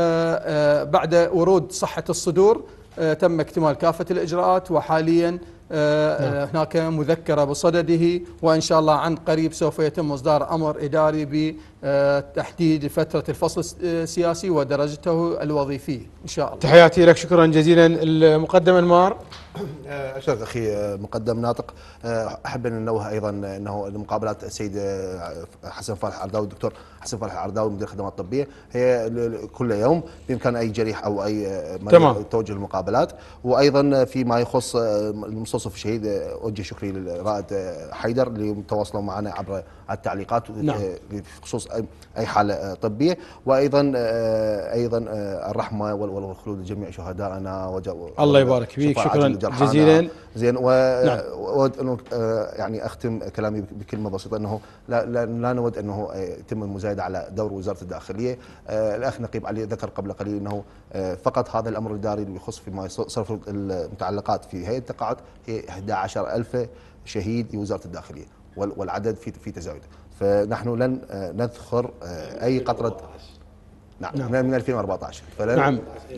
بعد ورود صحة الصدور تم اكتمال كافة الإجراءات، وحاليا هناك مذكرة بصدده، وإن شاء الله عن قريب سوف يتم إصدار أمر إداري بتحديد فترة الفصل السياسي ودرجته الوظيفية إن شاء الله. تحياتي لك، شكرا جزيلا. المقدم أنمار. أشكرك أخي مقدم ناطق. أحب أن ننوه أيضا أنه مقابلات السيد حسن فالح العرداوي، الدكتور حسن فالح العرداوي مدير الخدمات الطبية، هي كل يوم بإمكان أي جريح أو أي مريض التوجه للمقابلات. وأيضا فيما يخص المستوصف الشهيد، أوجه شكري للرائد حيدر اللي تواصلوا معنا عبر التعليقات بخصوص أي حالة طبية. وأيضا الرحمة والخلود لجميع شهدائنا. الله يبارك فيك، شكرا جزيلا. زين. يعني أختم كلامي بكلمة بسيطة، أنه لا نود أنه يتم المزايدة على دور وزارة الداخلية. الأخ نقيب علي ذكر قبل قليل أنه فقط هذا الأمر الإداري اللي يخص فيما صرف المتعلقات في هيئة التقاعد هي 11,000 شهيد لوزارة الداخلية، والعدد في تزايد. فنحن لن نذخر أي قطرة. نعم من 2014. نعم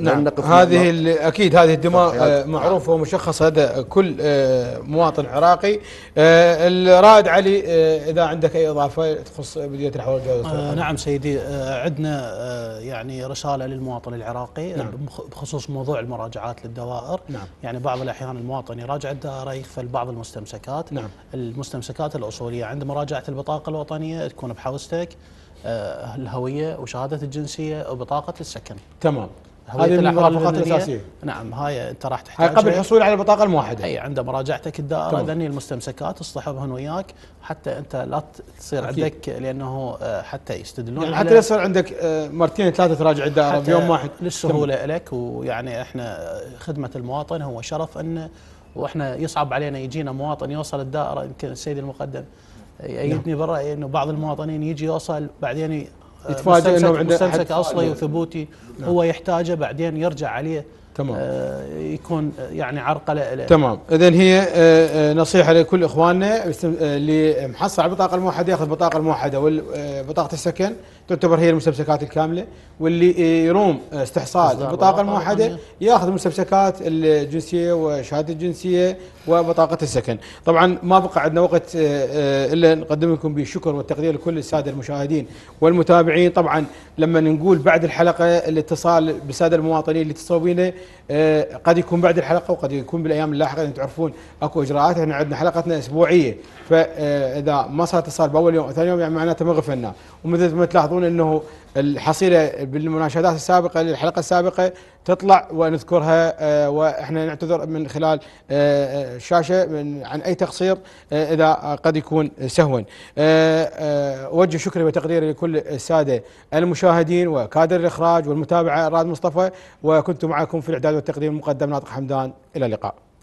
هذه اكيد هذه الدماء معروفه ومشخصه لدى كل مواطن عراقي. الرائد علي، اذا عندك اي اضافه تخص مديريه الحوار الجوي. نعم سيدي، عندنا يعني رساله للمواطن العراقي بخصوص موضوع المراجعات للدوائر. يعني بعض الاحيان المواطن يراجع الدائره يغفل بعض المستمسكات. المستمسكات الاصوليه عند مراجعه البطاقه الوطنيه تكون بحوزتك الهوية وشهادة الجنسية وبطاقة السكن. تمام. هذه من المرافقات الأساسية. نعم، هاي أنت راح تحتاج هاي قبل الحصول على البطاقة الموحدة. أي عند مراجعتك الدائرة ذني المستمسكات اصطحبهن وياك حتى أنت لا تصير عندك، لأنه حتى يستدلون يعني حتى لا يصير عندك مرتين ثلاثة تراجع الدائرة بيوم واحد للسهولة لك. ويعني احنا خدمة المواطن هو شرف، أنه واحنا يصعب علينا يجينا مواطن يوصل الدائرة. يمكن السيد المقدم يأيدني بالرأي انه بعض المواطنين يجي يوصل بعدين يتفاجئ انه عنده مستمسك اصلي وثبوتي هو يحتاجه، بعدين يرجع عليه. تمام. يكون يعني عرقله له. تمام. اذن هي نصيحه لكل اخواننا اللي محصل على البطاقه الموحده ياخذ البطاقه الموحده وبطاقه السكن تعتبر هي المستمسكات الكامله، واللي يروم استحصال البطاقه الموحده ياخذ المستمسكات الجنسيه وشهاده الجنسيه وبطاقه السكن. طبعا ما بقى عندنا وقت الا نقدم لكم بالشكر والتقدير لكل الساده المشاهدين والمتابعين. طبعا لما نقول بعد الحلقه الاتصال بالساده المواطنين اللي اتصلوا بينا قد يكون بعد الحلقه وقد يكون بالايام اللاحقه. انتم تعرفون اكو اجراءات، احنا عندنا حلقتنا اسبوعيه، فاذا ما صار اتصال باول يوم او ثاني يوم يعني معناته ما غفلنا. ومثل ما تلاحظون انه الحصيله بالمناشدات السابقه للحلقه السابقه تطلع ونذكرها، واحنا نعتذر من خلال الشاشه عن اي تقصير اذا قد يكون سهوا. اوجه شكري وتقديري لكل الساده المشاهدين وكادر الاخراج والمتابعه الرائد مصطفى، وكنت معكم في الاعداد والتقديم المقدم ناطق حمدان. الى اللقاء.